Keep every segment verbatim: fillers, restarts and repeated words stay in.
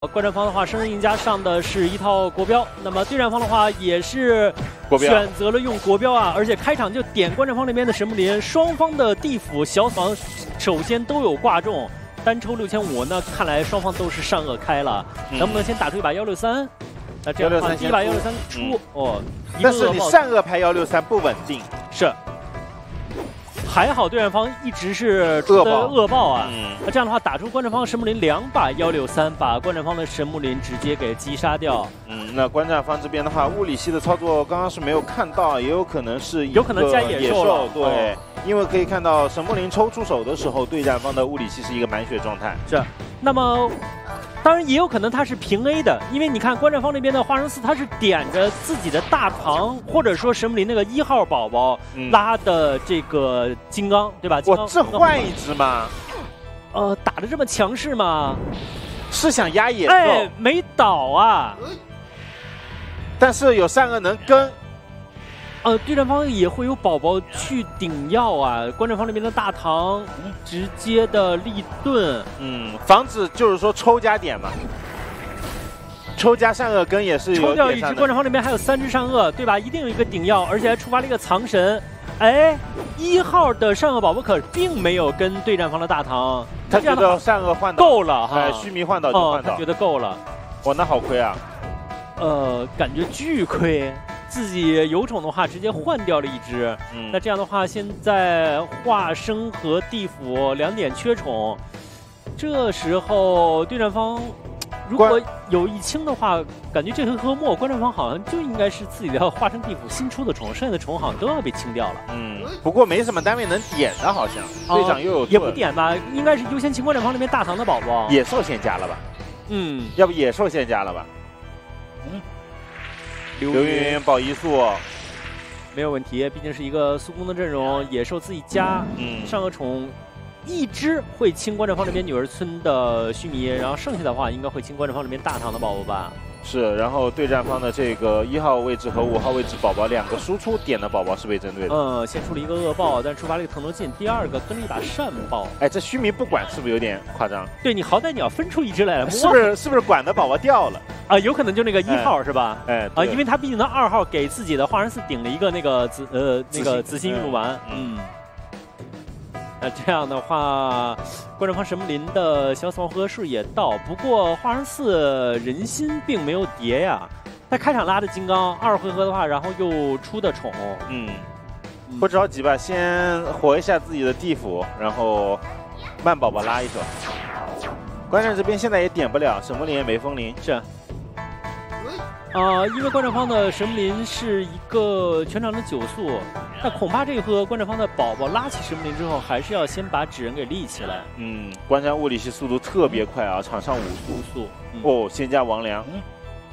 观战方的话，生人赢家上的是一套国标，那么对战方的话也是选择了用国标啊，而且开场就点观战方那边的神木林，双方的地府小死亡首先都有挂中，单抽六千五，那看来双方都是善恶开了，嗯、能不能先打出一把幺六三？那这样的话，第一把幺六三出、嗯、哦， 但是你善恶牌幺六三不稳定， 是。 还好对战方一直是出的恶报啊，嗯、那这样的话打出观战方神木林两把幺六三，把观战方的神木林直接给击杀掉。 嗯，那观战方这边的话，物理系的操作刚刚是没有看到，也有可能是有可能加野兽了， 对，哦、因为可以看到神木林抽出手的时候，对战方的物理系是一个满血状态。 是，那么。 当然也有可能他是平 A 的，因为你看观战方那边的花生寺，他是点着自己的大唐或者说神木林那个一号宝宝拉的这个金刚，对吧？ 我这换一只吗？ 呃，打的这么强势吗？ 是想压野兽？ 哎，没倒啊！ 但是有善恶能跟。 呃，对战方也会有宝宝去顶药啊，观战方那边的大唐直接的立盾， 嗯，防止就是说抽加点嘛，抽加善恶根也是有抽掉一只，观战方那边还有三只善恶，对吧？一定有一个顶药，而且还触发了一个藏神。哎，一号的善恶宝宝可并没有跟对战方的大唐， 他觉得善恶换倒够了哈， 哎，须弥换倒就换倒， 他觉得够了。 哇，那好亏啊！ 呃，感觉巨亏。 自己有宠的话，直接换掉了一只。嗯，那这样的话，现在化生和地府两点缺宠，这时候对战方如果有一清的话，感觉这回合末观战方好像就应该是自己的化生地府新出的宠，剩下的宠好像都要被清掉了。 嗯，不过没什么单位能点的，好像队长又有、呃、 也不点吧，应该是优先清观战方那边大唐的宝宝。 野兽先加了吧？嗯，要不野兽先加了吧？嗯。 流云保一速没有问题，毕竟是一个速攻的阵容，野兽自己加，嗯，上个宠一只会清观战方这边女儿村的须弥，然后剩下的话应该会清观战方这边大唐的宝宝吧。 是，然后对战方的这个一号位置和五号位置宝宝两个输出点的宝宝是被针对的。 嗯，先出了一个恶爆，但触发了一个腾头劲，第二个跟了一把善爆。 哎，这须弥不管是不是有点夸张？ 对你好歹你要分出一只来了， 是不是？是不是管的宝宝掉了？ 啊，有可能就那个一号、哎、是吧？ 哎， 啊，因为他毕竟他二号给自己的化神寺顶了一个那个紫呃那个紫心玉露丸，嗯。 那这样的话，观战方神木林的小死亡回合数也到，不过化神寺人心并没有叠呀。他开场拉的金刚，二回合的话，然后又出的宠， 嗯，不着急吧，先活一下自己的地府，然后慢宝宝拉一手。观战这边现在也点不了，神木林也没风铃， 是。 啊、呃，因为观战方的神木林是一个全场的九速，那恐怕这一回合观战方的宝宝拉起神木林之后，还是要先把纸人给立起来。 嗯，观战物理系速度特别快啊，场上五速五速、嗯、 哦，先加王良，嗯、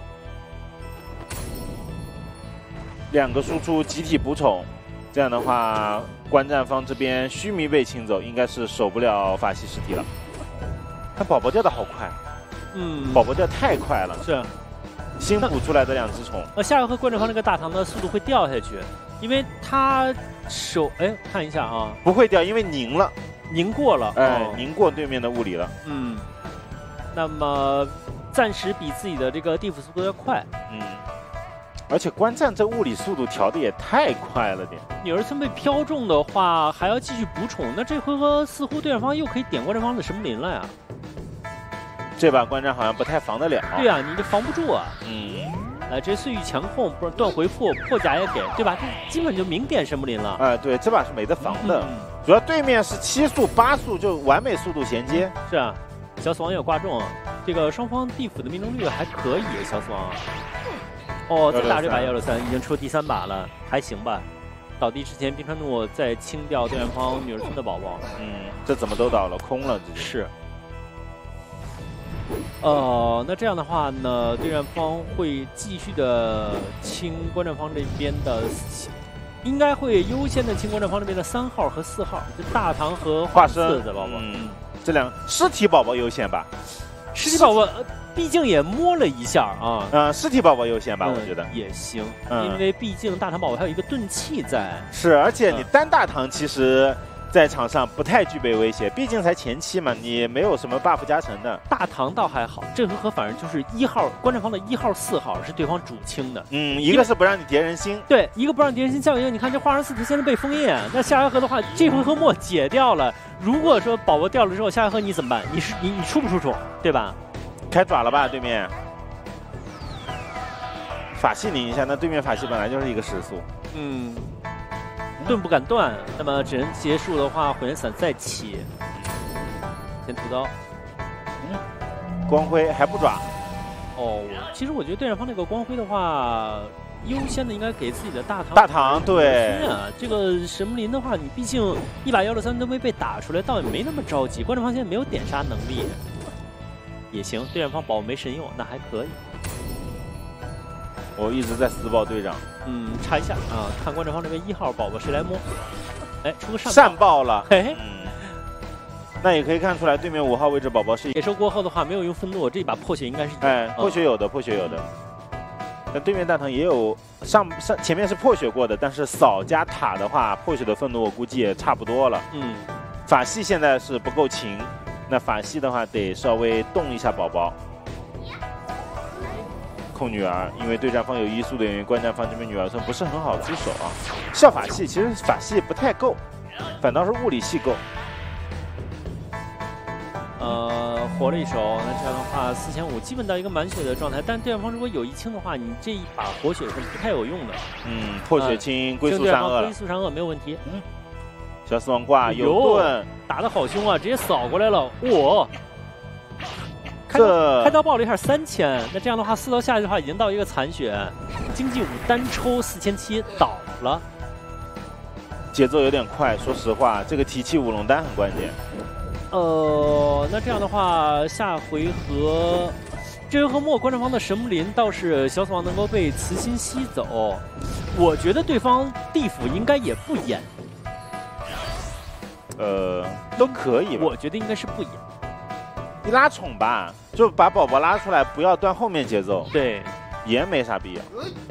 两个输出集体补宠，这样的话，观战方这边须弥被清走，应该是守不了法系实体了。他宝宝掉的好快，嗯，宝宝掉太快了， 是。 新补出来的两只宠， 呃，下回合观战方那个大唐的速度会掉下去，因为他手哎看一下啊， 不会掉，因为凝了， 凝过了， 哎，哦、凝过对面的物理了， 嗯，那么暂时比自己的这个地府速度要快， 嗯，而且观战这物理速度调的也太快了点， 女儿村被飘中的话还要继续补宠，那这回合似乎对战方又可以点观战方的神木林了呀。 这把观战好像不太防得了。 对啊，你这防不住啊。嗯。来，这碎玉强控，不是断回复，破甲也给，对吧？这基本就明点神木林了。 哎、呃，对，这把是没得防的。嗯、主要对面是七速、八速，就完美速度衔接。 是啊，小死亡也有挂中，这个双方地府的命中率还可以。小死亡。哦，再打这把幺六三，已经出第三把了，还行吧。倒地之前，冰川怒再清掉对方女儿村的宝宝。 嗯，这怎么都倒了，空了直接。 是。 呃，那这样的话呢，对战方会继续的清观战方这边的，应该会优先的清观战方这边的三号和四号，就大唐和化生的宝宝。 嗯，这两尸体宝宝优先吧。 尸体宝宝毕竟也摸了一下啊。 呃，尸体宝宝优先吧，嗯、我觉得也行，嗯、因为毕竟大唐宝宝还有一个钝器在。 是，而且你单大唐其实。 在场上不太具备威胁，毕竟才前期嘛，你没有什么 buff 加成的。 大唐倒还好，这回合反正就是一号观战方的一号、四号是对方主清的。 嗯，一个是不让你叠人心， 对，一个不让叠人心，再有一个你看这华人四图现在被封印，那下回合的话，这回合末解掉了。如果说宝宝掉了之后，下回合你怎么办？你是你你出不出宠，对吧？ 开爪了吧，对面。法系拧一下，那对面法系本来就是一个时速。 嗯。盾不敢断，那么只能结束的话，火焰伞再起，先屠刀， 嗯，光辉还不爪。 哦，其实我觉得对战方那个光辉的话，优先的应该给自己的大唐。 大唐对啊，这个神木林的话，你毕竟一把幺六三都没被打出来，倒也没那么着急。观众方现在没有点杀能力，也行。对战方宝没神用，那还可以。 我一直在死保队长。 嗯，查一下啊，看观众方这边一号宝宝谁来摸？哎，出个善善爆了。 嘿嘿， 嗯，那也可以看出来，对面五号位置宝宝是野兽过后的话，没有用愤怒，这一把破血应该是哎，破血有的，破血有的。但对面大唐也有上上前面是破血过的，但是扫加塔的话，破血的愤怒我估计也差不多了。 嗯， 法系现在是不够勤，那法系的话得稍微动一下宝宝。控女儿，因为对战方有移速的原因，观战方这边女儿村不是很好出手啊。效法系其实法系不太够，反倒是物理系够。 呃，活了一手，那这样的话四千五基本到一个满血的状态。但对战方如果有一清的话，你这一把活血是不太有用的。 嗯，破血清龟速善恶了， 龟速善恶没有问题。嗯， 小死亡挂有盾， 打得好凶啊，直接扫过来了，哇！开这开刀爆了一下三千，那这样的话四刀下去的话已经到一个残血，经济五单抽四千七倒了， 节奏有点快。说实话，这个提气舞龙丹很关键。 呃，那这样的话下回合这回合末观战方的神木林倒是小死亡能够被慈心吸走，我觉得对方地府应该也不演， 呃，都可以吧。 我觉得应该是不演。 你拉宠吧，就把宝宝拉出来，不要断后面节奏。 对， 也没啥必要。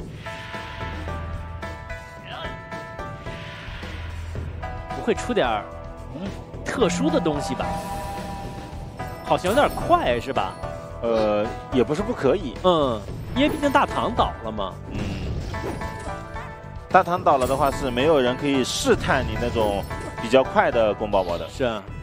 不会出点儿特殊的东西吧？好像有点快是吧？ 呃，也不是不可以。 嗯，因为毕竟大唐倒了嘛。 嗯，大唐倒了的话是没有人可以试探你那种比较快的攻宝宝的。 是啊。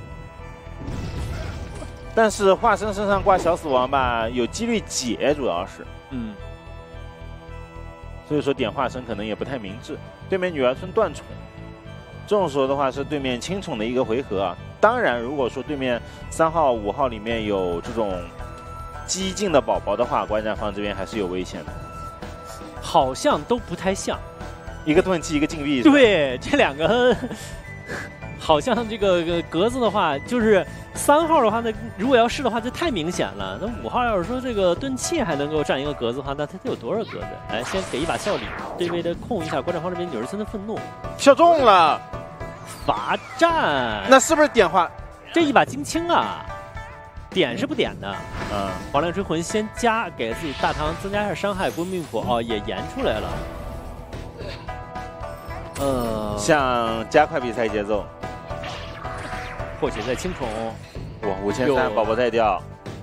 但是化身身上挂小死亡吧，有几率解，主要是， 嗯， 所以说点化身可能也不太明智。对面女儿村断宠，这种时候的话是对面轻宠的一个回合啊。当然，如果说对面三号、五号里面有这种激进的宝宝的话，观战方这边还是有危险的。 好像都不太像， 一个钝器，一个禁闭。 对，这两个。好像这个格子的话，就是三号的话，那如果要是的话，这太明显了。那五号要是说这个钝器还能够占一个格子的话，那它得有多少格子？来，先给一把笑礼，对位的控一下观战方这边女儿村的愤怒， 笑中了， 罚站。 那是不是点化？ 这一把金青啊，点是不点的。 嗯， 黄亮追魂先加，给自己大唐增加一下伤害，归命谱哦也延出来了。呃， 想加快比赛节奏。 或许在轻宠， 哇，五千三宝宝再掉。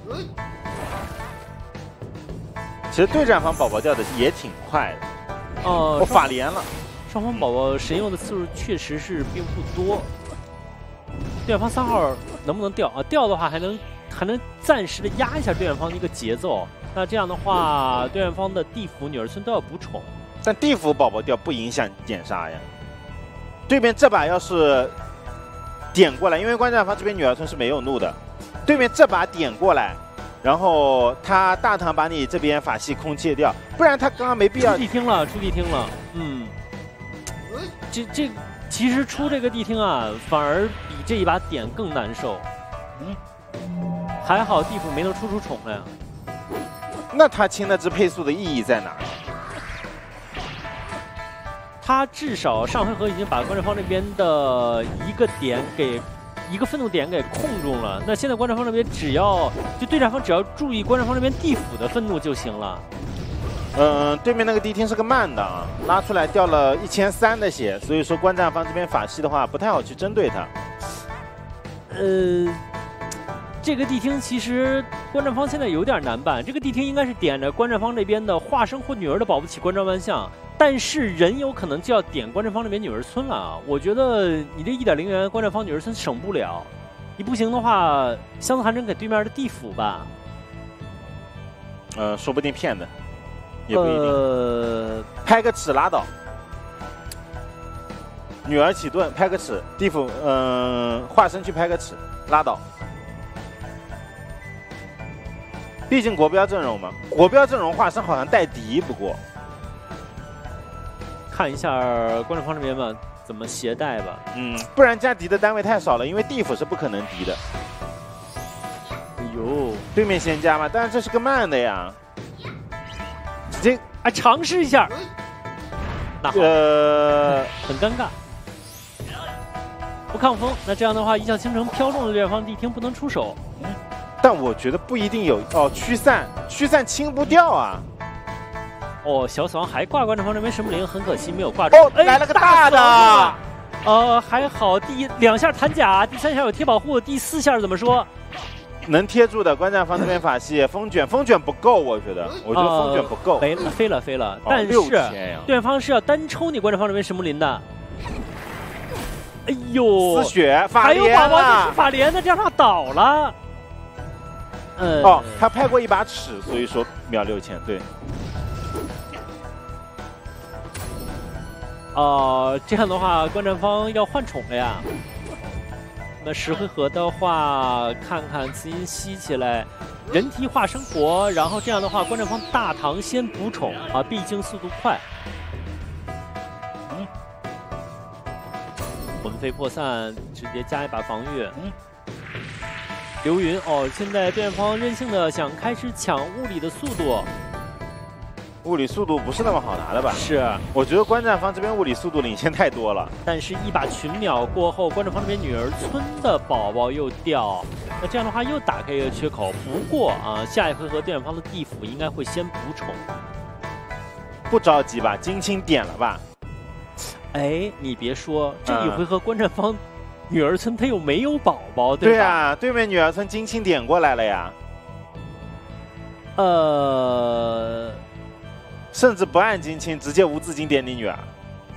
其实对战方宝宝掉的也挺快的。 哦， 我法连了。 双方宝宝神用的次数确实是并不多。对战方三号能不能掉啊？掉的话还能还能暂时的压一下对战方的一个节奏。那这样的话，对战方的地府女儿村都要补宠。 但地府宝宝掉不影响点杀呀。对面这把要是。点过来，因为观战方这边女儿村是没有怒的，对面这把点过来，然后他大唐把你这边法系空切掉，不然他刚刚没必要。 出地听了，出地听了，嗯，这这其实出这个地听啊，反而比这一把点更难受。嗯，还好地府没能出出宠来呀。 那他清那只配速的意义在哪？ 他至少上回合已经把观战方这边的一个点给一个愤怒点给控住了。那现在观战方这边只要就对战方只要注意观战方这边地府的愤怒就行了。 嗯，对面那个地听是个慢的啊，拉出来掉了一千三的血，所以说观战方这边法系的话不太好去针对他。 呃，这个地厅其实观战方现在有点难办。这个地厅应该是点着观战方这边的化身或女儿的保不齐观战万象，但是人有可能就要点观战方这边女儿村了啊。我觉得你这一点零元观战方女儿村省不了，你不行的话，相似寒针给对面的地府吧。 呃，说不定骗的，也不一定。 呃， 拍个尺拉倒。女儿起盾，拍个尺，地府，嗯、呃，化身去拍个尺，拉倒。毕竟国标阵容嘛，国标阵容化身好像带敌，不过看一下观众方这边吧，怎么携带吧。 嗯，不然加敌的单位太少了，因为地府是不可能敌的。 哎呦， 对面先加嘛，但是这是个慢的呀，直接啊尝试一下，那好， 呃， 很尴尬。不抗风，那这样的话，一笑倾城飘中的对方地听不能出手。 但我觉得不一定有哦，驱散驱散清不掉啊。 哦，小死亡还挂观众方这边神木灵，很可惜没有挂住。 哦，来了个大的。 呃，还好，第一两下弹甲，第三下有贴保护，第四下怎么说？ 能贴住的观战方这边法系风卷，风卷不够，我觉得，我觉得风卷不够。 飞了，飞了，飞了。但是对方是要单抽你观战方这边神木林的。哎呦， 丝血法莲还有宝宝法莲的，这样他倒了。嗯， 哦，他拍过一把尺，所以说秒六千，对。 哦、呃，这样的话，观战方要换宠了呀。那十回合的话，看看慈音吸起来，人体化生活，然后这样的话，观战方大唐先补宠啊，毕竟速度快。嗯，魂飞魄散，直接加一把防御。嗯。流云哦，现在对方任性的想开始抢物理的速度， 物理速度不是那么好拿的吧？ 是， 我觉得观战方这边物理速度领先太多了。 但是，一把群秒过后，观战方这边女儿村的宝宝又掉，那这样的话又打开一个缺口。不过啊，下一回合对方的地府应该会先补宠， 不着急吧？金青点了吧？ 哎，你别说，这一回合观战方。嗯女儿村她又没有宝宝，对吧？ 对啊，对面女儿村金青点过来了呀。 呃， 甚至不按金青，直接无资金点你女儿。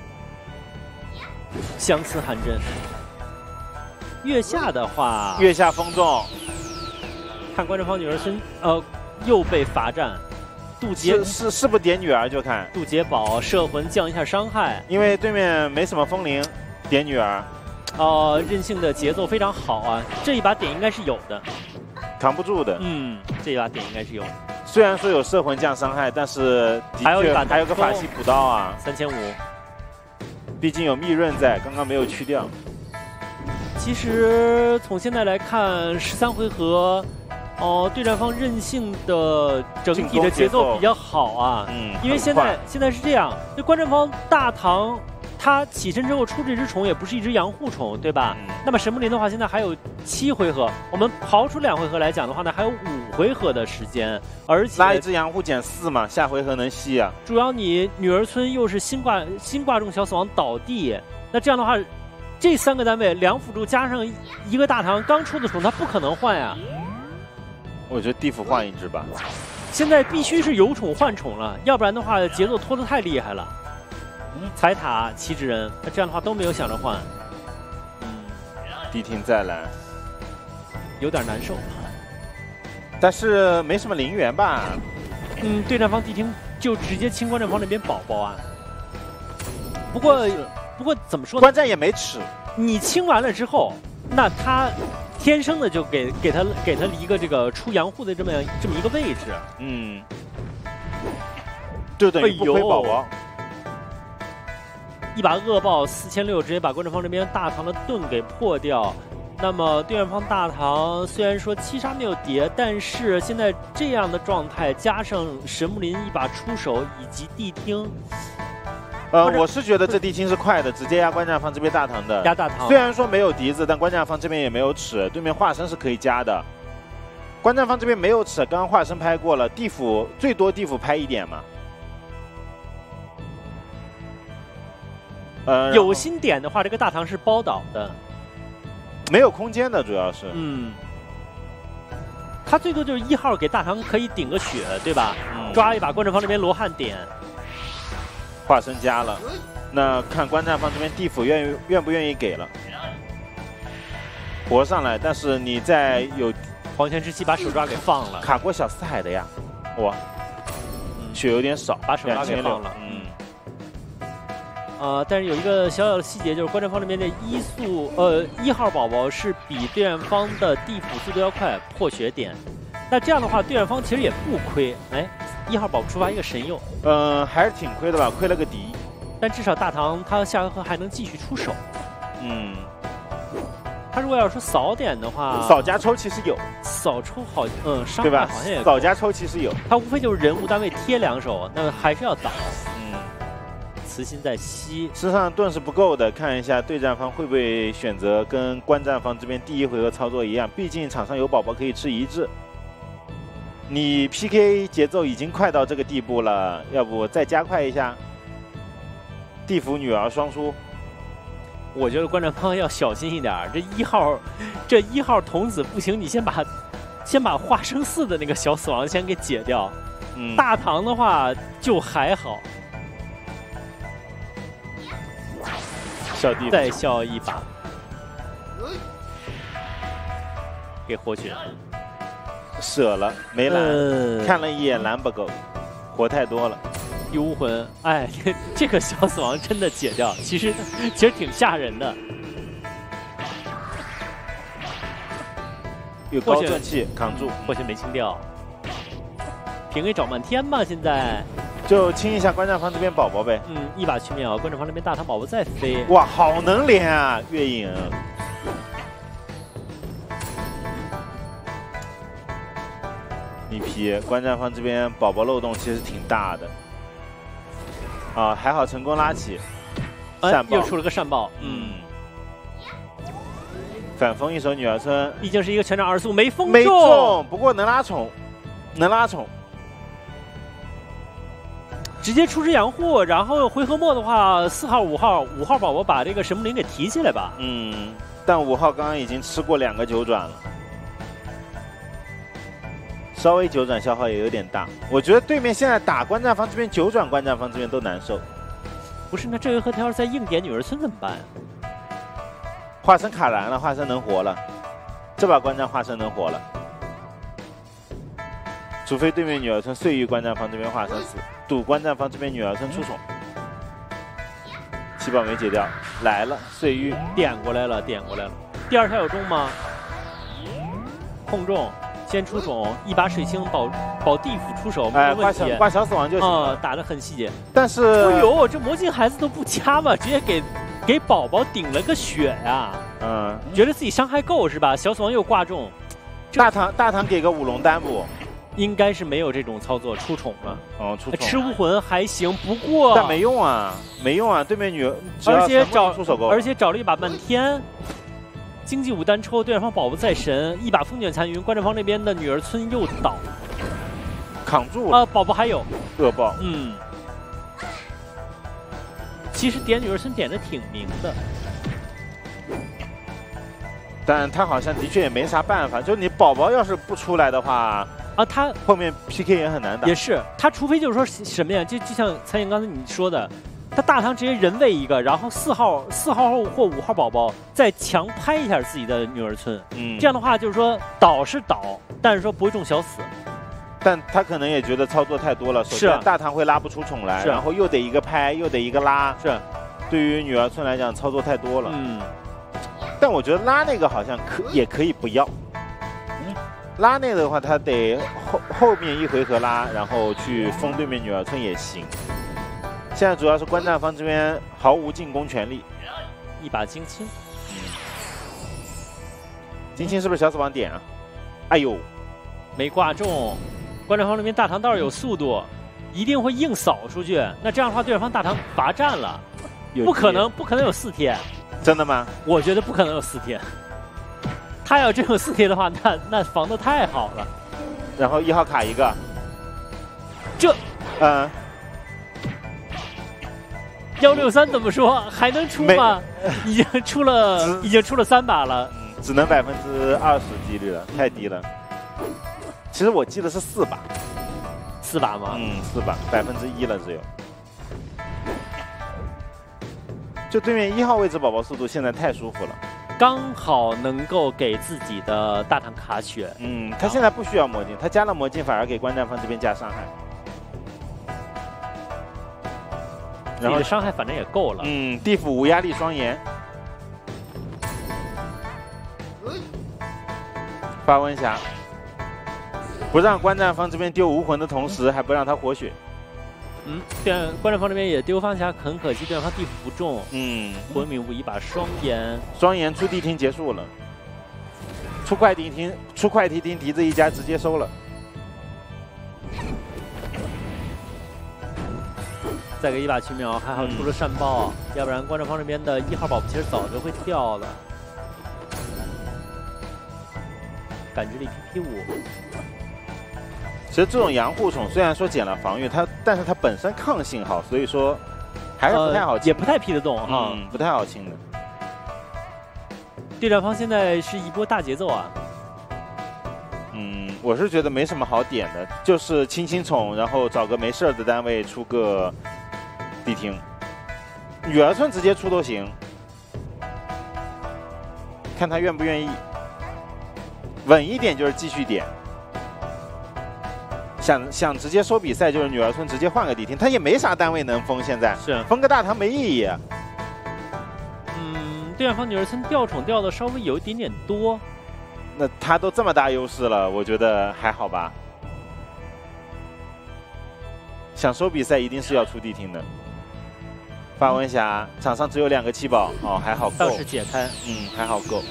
相似寒针。月下的话， 月下风中， 看观战方女儿村，呃，又被罚站。渡劫是是是不点女儿就看渡劫宝摄魂降一下伤害， 因为对面没什么风铃，点女儿。 呃，任性的节奏非常好啊！这一把点应该是有的， 扛不住的。 嗯，这一把点应该是有的。 虽然说有摄魂降伤害，但是还有一把还有个法系补刀啊， 三千五。 毕竟有密润在，刚刚没有去掉。 其实从现在来看，十三回合，哦、呃，对战方任性的整体的节奏比较好啊。 嗯， 因为现在现在是这样，这观战方大唐。他起身之后出这只宠也不是一只养护宠，对吧？嗯、那么神木林的话，现在还有七回合，我们刨出两回合来讲的话呢，还有五回合的时间，而且拉一只养护减四嘛，下回合能吸啊。 主要你女儿村又是新挂新挂中小死亡倒地，那这样的话，这三个单位两辅助加上一个大唐刚出的宠，他不可能换呀。 我觉得地府换一只吧。 现在必须是有宠换宠了，要不然的话节奏拖得太厉害了。财塔、七之人，那这样的话都没有想着换。 嗯，地听再来， 有点难受。 但是没什么零元吧？ 嗯，对战方地听就直接清观战方那边宝宝啊。不过，不过怎么说呢？ 观战也没尺。 你清完了之后，那他天生的就给给他给他一个这个出阳护的这么样这么一个位置。 嗯，就等于不亏宝宝。 一把恶爆四千六，直接把观战方这边大唐的盾给破掉。那么对面方大唐虽然说七杀没有叠，但是现在这样的状态，加上神木林一把出手以及地听， 呃，我是觉得这地听是快的，直接压观战方这边大唐的。 压大唐。 虽然说没有笛子，但观战方这边也没有尺，对面化身是可以加的。观战方这边没有尺，刚刚化身拍过了，地府最多地府拍一点嘛。呃， 有心点的话，这个大唐是包倒的。 没有空间的，主要是。 嗯。他最多就是一号给大唐可以顶个血，对吧？ 嗯、 抓一把关正方这边罗汉点。 化身加了，那看关战方这边地府愿意愿不愿意给了。活上来，但是你在有黄泉之气把手抓给放了， 卡过小四海的呀，哇，嗯、血有点少， 把手抓给放了， 嗯。 呃，但是有一个小小的细节，就是关正方这边的一速，呃，一号宝宝是比对战方的地府速度要快，破血点。那这样的话，对战方其实也不亏。哎，一号宝宝触发一个神佑， 嗯、呃，还是挺亏的吧，亏了个敌。 但至少大唐他下回合还能继续出手。 嗯。 他如果要说扫点的话， 扫加抽其实有， 扫抽好，嗯，伤害好像也扫加抽其实有， 他无非就是人物单位贴两手，那还是要倒。嗯，慈心在吸， 身上盾是不够的，看一下对战方会不会选择跟观战方这边第一回合操作一样，毕竟场上有宝宝可以吃一致。你 P K 节奏已经快到这个地步了，要不再加快一下？地府女儿双输。 我觉得观战方要小心一点，这一号，这一号童子不行，你先把，先把化生四的那个小死亡先给解掉。嗯，大唐的话就还好。 小弟再笑一把，给活血， 舍了没蓝，呃、看了一眼蓝不够，活太多了。 幽魂，哎，这个小死亡真的解掉，其实其实挺吓人的。 有高正气扛住， 或许没清掉。平 A 找漫天吧，现在就清一下观战方这边宝宝呗。 嗯，一把去秒，观战方这边大唐宝宝再飞。 哇，好能连啊，月影。一批观战方这边宝宝漏洞其实挺大的。啊，还好成功拉起， 善爆、哎、又出了个善爆，嗯， 反封一手女儿村， 毕竟是一个全场二速没封中， 没中，不过能拉宠，能拉宠， 直接出只养护，然后回合末的话，四号、五号、五号宝宝把这个神木林给提起来吧， 嗯，但五号刚刚已经吃过两个九转了。稍微九转消耗也有点大，我觉得对面现在打观战方这边九转，观战方这边都难受。 不是，那这回合他要是再硬点女儿村怎么办？ 化身卡燃了，化身能活了，这把观战化身能活了，除非对面女儿村碎玉观战方这边化身死，赌观战方这边女儿村出宠。七宝没解掉，来了碎玉点过来了，点过来了。第二条有中吗？控中。先出宠，一把水星保保地府出手，没问题。 挂小挂小死亡就行了， 嗯，打得很细节。 但是， 哎呦，这魔镜孩子都不掐嘛，直接给给宝宝顶了个血呀。嗯，觉得自己伤害够是吧？小死亡又挂中， 大唐大唐给个五龙丹不？ 应该是没有这种操作出宠了。 哦，出宠。 吃无魂还行，不过但没用啊，没用啊，对面女而且找出手够， 而且找了一把漫天。经济五单抽，对方宝宝再神，一把风卷残云，观战方那边的女儿村又倒， 扛住了。 啊，宝宝还有恶爆， 嗯，其实点女儿村点的挺明的， 但他好像的确也没啥办法，就你宝宝要是不出来的话， 啊，他后面 P K 也很难打。 也是，他除非就是说什么呀，就就像蔡颖刚才你说的。他大唐直接人喂一个，然后四号、四号或五号宝宝再强拍一下自己的女儿村，嗯，这样的话就是说倒是倒，但是说不会中小死。 但他可能也觉得操作太多了，首先大唐会拉不出宠来，然后又得一个拍，又得一个拉， 是， 对于女儿村来讲操作太多了。 嗯， 但我觉得拉那个好像可也可以不要，嗯，拉那个的话他得后后面一回合拉，然后去封对面女儿村也行。现在主要是观战方这边毫无进攻权利， 一把金青， 金青是不是小死亡点啊？哎呦， 没挂中，观战方这边大唐倒是有速度，一定会硬扫出去。那这样的话，对方大唐罚站了，不可能，不可能有四贴。 真的吗？ 我觉得不可能有四贴。他要真有四贴的话，那那防的太好了。 然后一号卡一个， 这， 嗯。 幺六三怎么说还能出吗？已经出了，已经出了三把了。 只能百分之二十几率了，太低了。其实我记得是四把， 四把吗？ 嗯，四把，百分之一了只有。就对面一号位置宝宝速度现在太舒服了， 刚好能够给自己的大唐卡血。 嗯，他现在不需要魔镜，他加了魔镜反而给观战方这边加伤害。 然后的伤害反正也够了。 嗯，地府无压力双炎，发温匣，不让观战方这边丢无魂的同时，还不让他活血。 嗯，对，观战方这边也丢方匣，很可惜，对方地府不中。 嗯， 魂冥舞一把双炎， 双炎出地厅结束了，出快地厅，出快地厅，笛子一家直接收了。 再给一把群秒，还好出了善报，嗯、要不然观战方这边的一号宝宝其实早就会掉了。感知力 P P 五。 其实这种阳护宠虽然说减了防御，它但是它本身抗性好，所以说还是不太好清、呃， 也不太劈得动哈、 嗯，不太好清的。 对战方现在是一波大节奏啊。 嗯，我是觉得没什么好点的，就是清清宠，然后找个没事的单位出个地厅，女儿村直接出都行，看他愿不愿意。稳一点就是继续点。想想直接收比赛，就是女儿村直接换个地厅，他也没啥单位能封，现在是封个大唐没意义。 嗯，对方女儿村掉宠掉的稍微有一点点多， 那他都这么大优势了，我觉得还好吧。想收比赛一定是要出地厅的。发文匣，场上只有两个七宝，哦，还好够。 倒是解开， 嗯，还好够。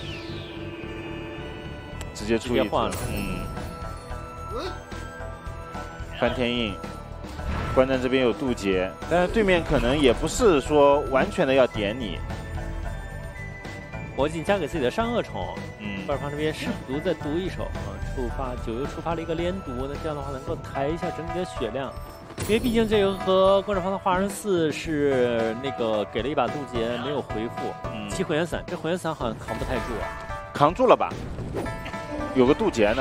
直接出一换了，嗯。翻天印，观战这边有渡劫，但是对面可能也不是说完全的要点你。 魔镜加给自己的善恶宠， 嗯， 观战方这边试毒再毒一手啊，触发九又触发了一个连毒，那这样的话能够抬一下整体的血量，因为毕竟这个和观战方的化人四是那个给了一把渡劫没有回复，嗯，七火焰伞，这火焰伞好像扛不太住啊， 扛住了吧？有个渡劫呢。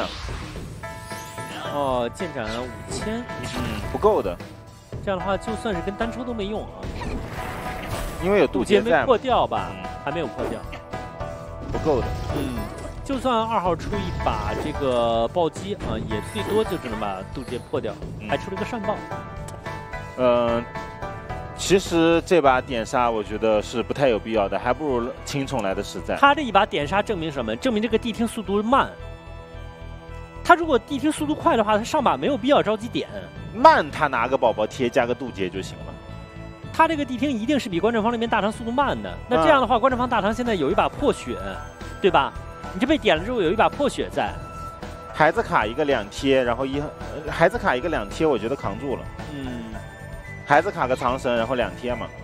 哦，剑斩五千， 嗯，不够的。 这样的话，就算是跟单抽都没用啊。 因为有渡劫没破掉吧？ 嗯、 还没有破掉， 不够的。 嗯，就算二号出一把这个暴击啊，也最多就只能把渡劫破掉，嗯、还出了一个善报。 嗯、呃，其实这把点杀我觉得是不太有必要的，还不如轻宠来的实在。 他这一把点杀证明什么？证明这个地厅速度慢。他如果地厅速度快的话，他上把没有必要着急点。 慢，他拿个宝宝贴加个渡劫就行了。 他这个地厅一定是比观战方那边大唐速度慢的。那这样的话，嗯、观战方大唐现在有一把破血，对吧？你这被点了之后有一把破血在。 孩子卡一个两贴，然后一孩子卡一个两贴，我觉得扛住了。 嗯， 孩子卡个长神，然后两贴嘛。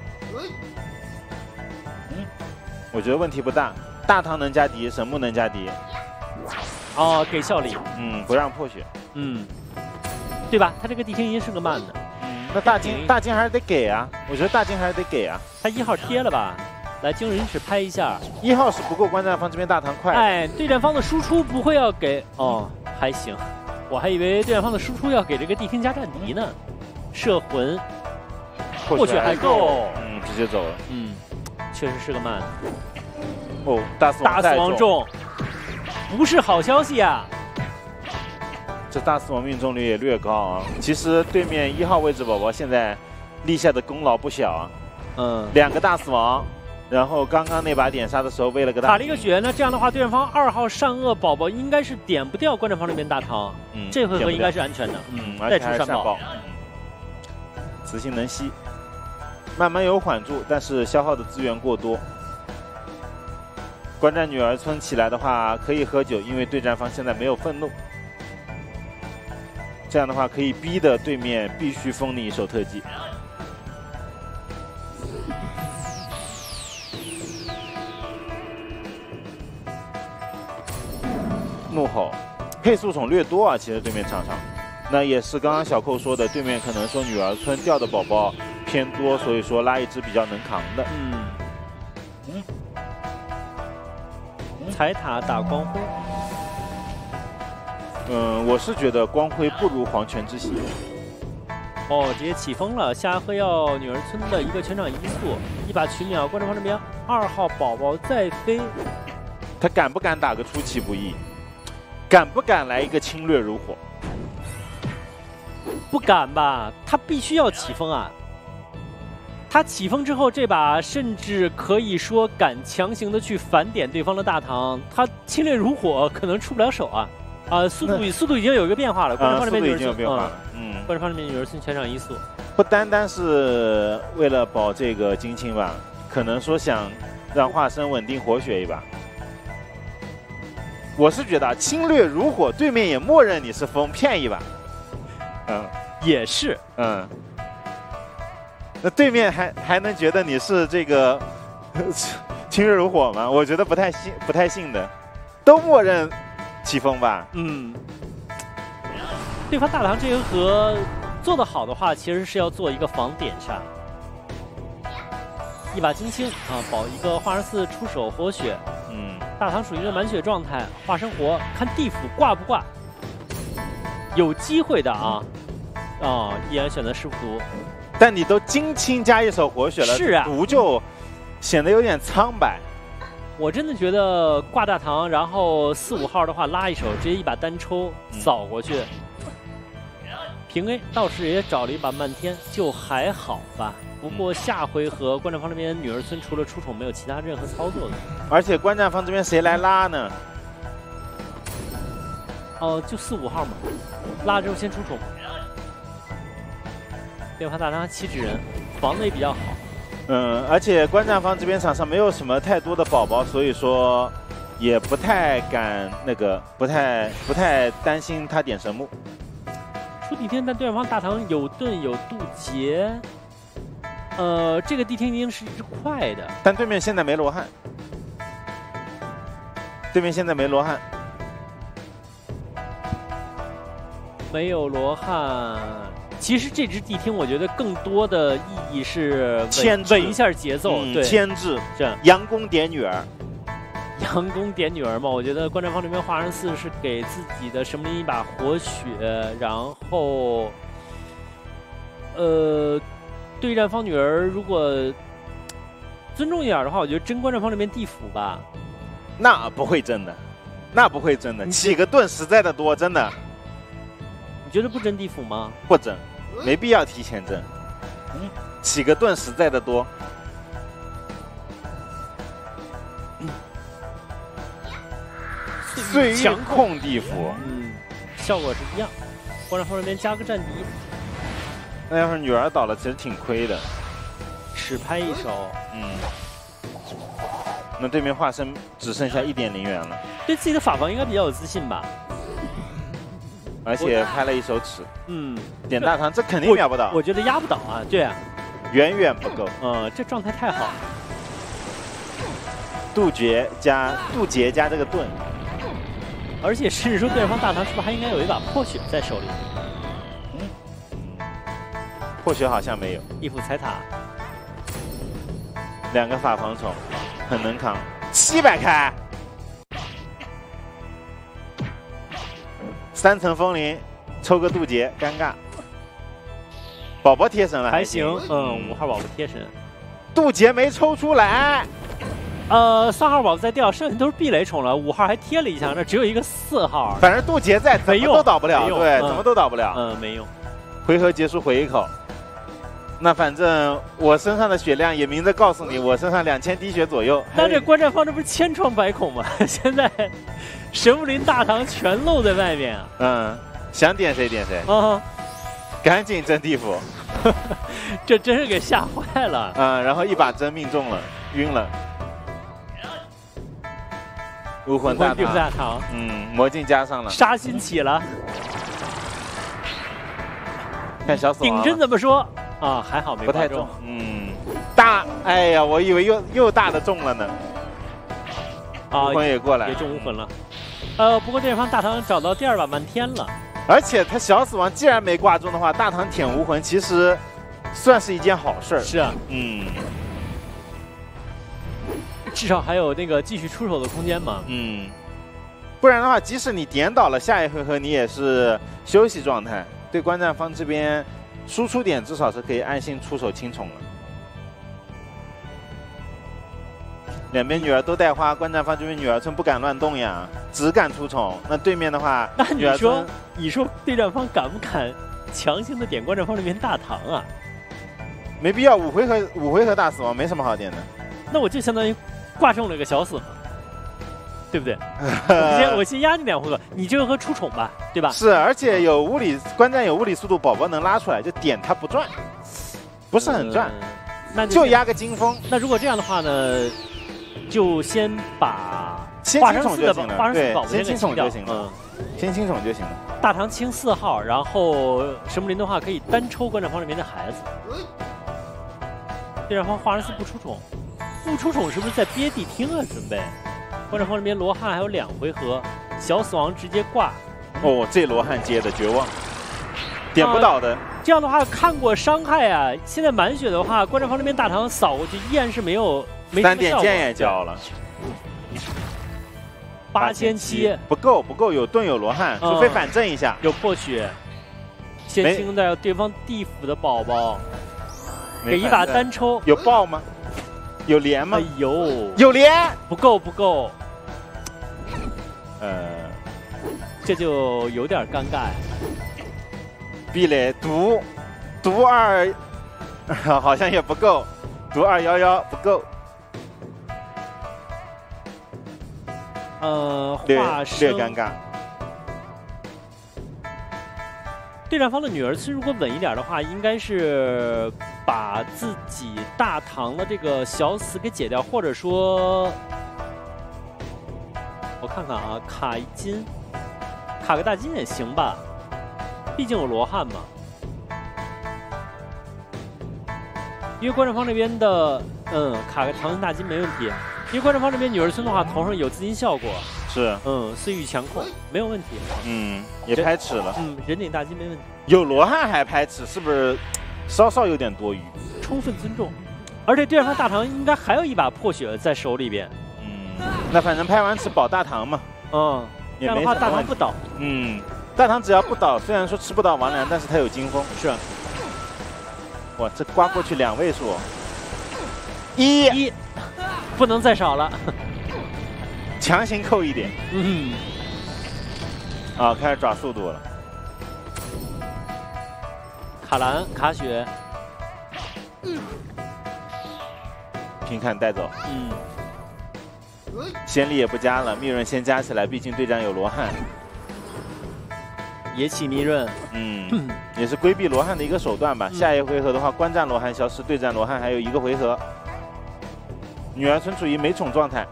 嗯，我觉得问题不大。大唐能加敌，神木能加敌。 哦，给效力， 嗯，不让破血， 嗯，对吧？他这个地厅一定是个慢的， 嗯，那大金大金还是得给啊，我觉得大金还是得给啊。 他一号贴了吧？来，惊人尺拍一下， 一号是不够观战方这边大唐快。 哎，对战方的输出不会要给哦，还行，我还以为对战方的输出要给这个地厅加战敌呢。摄魂，破血还够， 嗯，直接走了， 嗯，确实是个慢。 哦，大死亡大死亡中。不是好消息啊！ 这大死亡命中率也略高啊。其实对面一号位置宝宝现在立下的功劳不小啊。 嗯， 两个大死亡，然后刚刚那把点杀的时候为了个大打了一个血，那这样的话，对方二号善恶宝宝应该是点不掉观战方那边大唐。嗯，这回合应该是安全的。 嗯， 再出善报， 磁性能吸，慢慢有缓住，但是消耗的资源过多。观战女儿村起来的话可以喝酒，因为对战方现在没有愤怒，这样的话可以逼的对面必须封你一手特技。怒吼，配速宠略多啊，其实对面场上，那也是刚刚小寇说的，对面可能说女儿村掉的宝宝偏多，所以说拉一只比较能扛的。 嗯。 彩塔打光辉。 嗯，我是觉得光辉不如黄泉之喜。 哦，直接起风了，下河要女儿村的一个全场移速，一把群秒，观众方这边二号宝宝再飞， 他敢不敢打个出其不意？敢不敢来一个侵略如火？ 不敢吧？他必须要起风啊！他起风之后，这把甚至可以说敢强行的去反点对方的大唐，他侵略如火可能出不了手啊！啊，速度速度已经有一个变化了，观众方这边女儿村已经有变化了，嗯， 观众方这边女儿村全场移速， 不单单是为了保这个金青吧，可能说想让化身稳定活血一把。我是觉得侵略如火，对面也默认你是风，骗一把。嗯， 也是， 嗯，那对面还还能觉得你是这个侵略如火吗？我觉得不太信，不太信的，都默认起风吧。 嗯，对方大唐这回合做得好的话，其实是要做一个防点杀，一把金青啊，保一个化身四出手活血。 嗯， 大唐属于一个满血状态，化身活，看地府挂不挂，有机会的啊。哦，依然选择师傅毒， 但你都金青加一手活血了， 是啊， 毒就显得有点苍白。 我真的觉得挂大唐，然后四五号的话拉一手，直接一把单抽扫过去。嗯、平 A 道士也找了一把漫天，就还好吧。不过下回合观战方这边女儿村除了出宠没有其他任何操作的。 而且观战方这边谁来拉呢？ 哦、呃，就四五号嘛，拉之后先出宠。电话大唐七指人，防的也比较好。 嗯，而且观战方这边场上没有什么太多的宝宝，所以说也不太敢那个，不太不太担心他点神木。 出地天，但对方大唐有盾有渡劫，呃，这个地天一定是一只快的， 但对面现在没罗汉，对面现在没罗汉， 没有罗汉。其实这支地听，我觉得更多的意义是牵制稳一下节奏， 嗯、 对， 牵制， 这样佯攻点女儿， 佯攻点女儿嘛。我觉得观战方这边华人四是给自己的神木林一把活血，然后，呃，对战方女儿如果尊重一点的话，我觉得真观战方这边地府吧， 那不会真的，那不会真的，起个盾实在的多，真的。 你觉得不真地府吗？ 不真。没必要提前争，嗯，起个盾实在的多。嗯、岁月控地府， 嗯，效果是一样。观战方这边加个战敌， 那要是女儿倒了，其实挺亏的。 只拍一手， 嗯，那对面化身只剩下一点零元了。 对自己的法防应该比较有自信吧？ 而且拍了一手尺， 嗯， 点大唐这肯定秒不到， 我觉得压不倒啊，对啊， 远远不够， 嗯，这状态太好。 渡劫加渡劫加这个盾， 而且甚至说对方大唐是不是还应该有一把破血在手里？ 嗯，破血好像没有。 一副彩塔， 两个法防宠，很能扛，七百开。三层风铃，抽个渡劫，尴尬。宝宝贴神了， 还行，嗯，五号宝宝贴神， 渡劫没抽出来。 呃，三号宝宝在掉，剩下都是避雷宠了。五号还贴了一下，那只有一个四号。 反正渡劫在，怎么都倒不了，对， 嗯、 怎么都倒不了。 嗯，没用。 回合结束回一口。那反正我身上的血量也明着告诉你，我身上两千滴血左右。 但这观战方这不是千疮百孔吗？现在神武林大唐全露在外面啊！ 嗯，想点谁点谁啊！ 赶紧真地府， 这真是给吓坏了。 嗯，然后一把针命中了，晕了。武魂大唐， 大唐， 嗯，魔镜加上了， 杀心起了。 看小死亡， 顶针怎么说？啊，还好没不太重。嗯，大，哎呀，我以为又又大的中了呢。 啊， 武魂也过来， 也中武魂了。呃，不过这方大唐找到第二把漫天了。 而且他小死亡既然没挂中的话，大唐舔武魂其实算是一件好事儿。 是啊， 嗯。 至少还有那个继续出手的空间嘛。 嗯，不然的话，即使你点倒了，下一回合你也是休息状态。对观战方这边输出点至少是可以安心出手清宠了。两边女儿都带花，观战方这边女儿村不敢乱动呀，只敢出宠。那对面的话， 那你说女儿村你说对战方敢不敢强行的点观战方这边大唐啊？ 没必要，五回合五回合大死亡没什么好点的。 那我就相当于挂中了个小死嘛，对不对？我先我先压你两回合，你这回合出宠吧，对吧？ 是，而且有物理观战有物理速度，宝宝能拉出来，就点它不转，不是很转， 嗯、那就压个金风。 那如果这样的话呢，就先把先清宠就行了，对，先清宠就行了，嗯，先清宠就行了。 大唐清四号，然后神木林的话可以单抽观战方里面的孩子。对战方华人斯不出宠，不出宠是不是在憋地听啊？准备观战方里面罗汉还有两回合，小死亡直接挂。 哦，这罗汉接的绝望，点不倒的。啊、 这样的话看过伤害啊，现在满血的话，观战方那边大唐扫过去依然是没有没三点剑也交了。 八千七不够不够，有盾有罗汉，除非反正一下。 有破血，先清掉对方地府的宝宝，给一把单抽。 有爆吗？有连吗？ 哎呦， 有连， 不够不够。 呃， 这就有点尴尬。 壁垒毒毒二，好像也不够，毒二幺幺不够。 呃， 略化略尴尬。 对战方的女儿村如果稳一点的话，应该是把自己大唐的这个小死给解掉，或者说，我看看啊，卡一金，卡个大金也行吧，毕竟有罗汉嘛。因为观战方这边的，嗯，卡个唐人大金没问题。因为观战方这边女儿村的话，头上有自金效果， 是， 嗯，私域强控没有问题， 嗯，也拍尺了， 嗯，人顶大金没问题， 有罗汉还拍尺，是不是稍稍有点多余？ 充分尊重，而且对战方大唐应该还有一把破血在手里边， 嗯，那反正拍完尺保大唐嘛， 嗯，这样的话大唐不倒， 嗯，大唐只要不倒，虽然说吃不到王良，但是他有金风， 是， 哇，这刮过去两位数，一一。不能再少了， 强行扣一点。 嗯， 啊，开始抓速度了。 卡兰卡血， 平砍带走。 嗯， 先例也不加了，密润先加起来，毕竟对战有罗汉。 野起密润， 嗯，也是规避罗汉的一个手段吧。嗯、下一回合的话，观战罗汉消失，对战罗汉还有一个回合。女儿村处于没宠状态，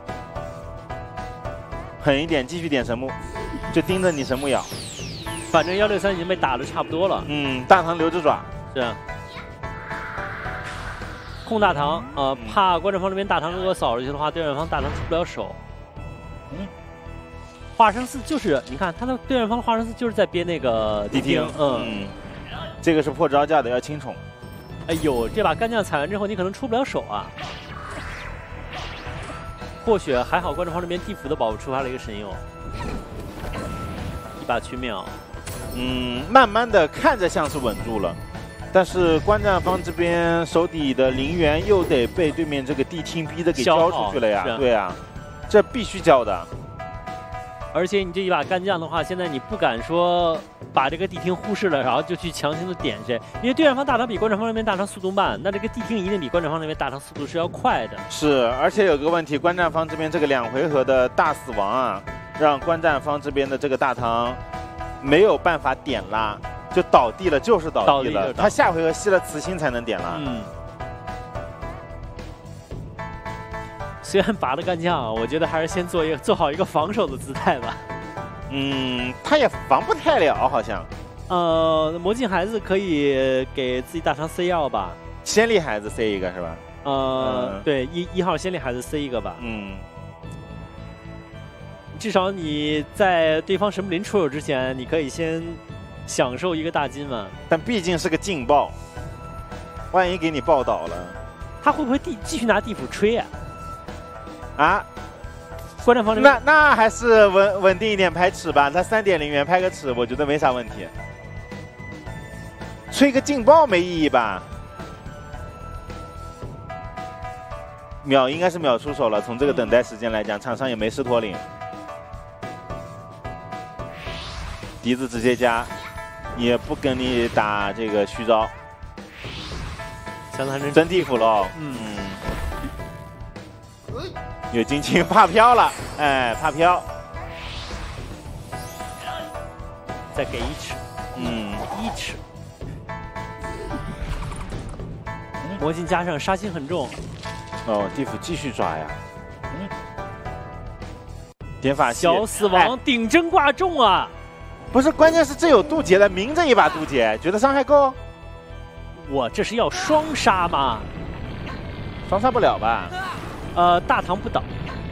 狠一点，继续点神木，就盯着你神木咬。 反正幺六三已经被打的差不多了。 嗯，大唐留着爪。 是。控大唐，呃，嗯、怕观战方这边大唐如果扫出去的话，对战方大唐出不了手。嗯。化生寺就是，你看他的对战方化生寺就是在憋那个地听，嗯, 嗯，这个是破招架的，要清宠。 哎呦，这把干将踩完之后，你可能出不了手啊。或许还好，观战方这边地府的宝宝触发了一个神佑，一把去秒。 嗯，慢慢的看着像是稳住了，但是观战方这边手底的灵元又得被对面这个地听逼的给交出去了呀。对啊，这必须交的。 而且你这一把干将的话，现在你不敢说把这个地听忽视了，然后就去强行的点谁，因为对战方大唐比观战方那边大唐速度慢，那这个地听一定比观战方那边大唐速度是要快的。 是，而且有个问题，观战方这边这个两回合的大死亡啊，让观战方这边的这个大唐没有办法点拉，就倒地了，就是倒地了。地他下回合吸了慈心才能点拉。 嗯。虽然拔了干将，我觉得还是先做一个做好一个防守的姿态吧。 嗯，他也防不太了，好像。 呃，魔镜孩子可以给自己大唐塞药吧。 先例孩子塞一个是吧？ 呃，嗯、对，一一号先例孩子塞一个吧。 嗯。 至少你在对方神木林出手之前，你可以先享受一个大金嘛。 但毕竟是个劲爆，万一给你爆倒了， 他会不会地继续拿地府吹啊？ 啊， 观战方这边那那还是稳稳定一点拍尺吧，他三点零元拍个尺，我觉得没啥问题。吹个劲爆没意义吧？秒应该是秒出手了，从这个等待时间来讲，场上也没势脱领。笛子直接加，也不跟你打这个虚招。 相当真真地府喽， 嗯， 有金青怕飘了，哎，怕飘， 再给一尺， 嗯， 一尺。魔镜加上杀心很重， 哦，地府继续抓呀，点法器小死亡顶针挂中啊！ 不是，关键是这有渡劫的，明着一把渡劫，觉得伤害够？ 我这是要双杀吗？ 双杀不了吧？ 呃，大唐不倒，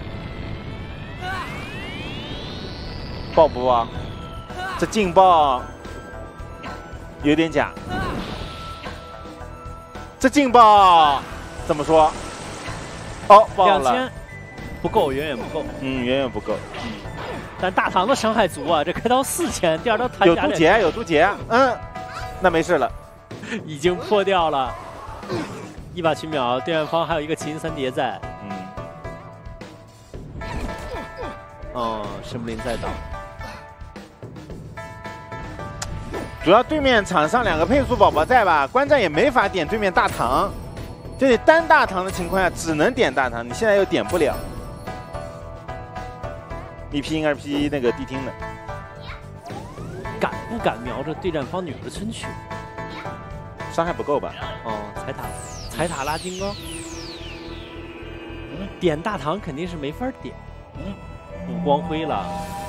爆不爆？这劲爆有点假。这劲爆怎么说？哦，爆了， 两千不够，远远不够。 嗯，远远不够。 嗯，但大唐的伤害足啊，这开刀四千，第二刀弹有渡劫，有渡劫，嗯，那没事了， 已经破掉了。一把群秒，对面方还有一个麒麟三叠在。 嗯， 哦，神木林在倒。 主要对面场上两个配速宝宝在吧，观战也没法点对面大唐，就你单大唐的情况下只能点大唐，你现在又点不了。一批二批那个地听的， 敢不敢瞄着对战方女儿村去？ 伤害不够吧？ 哦，踩塔，踩塔拉金刚。点大唐肯定是没法点，补光辉了。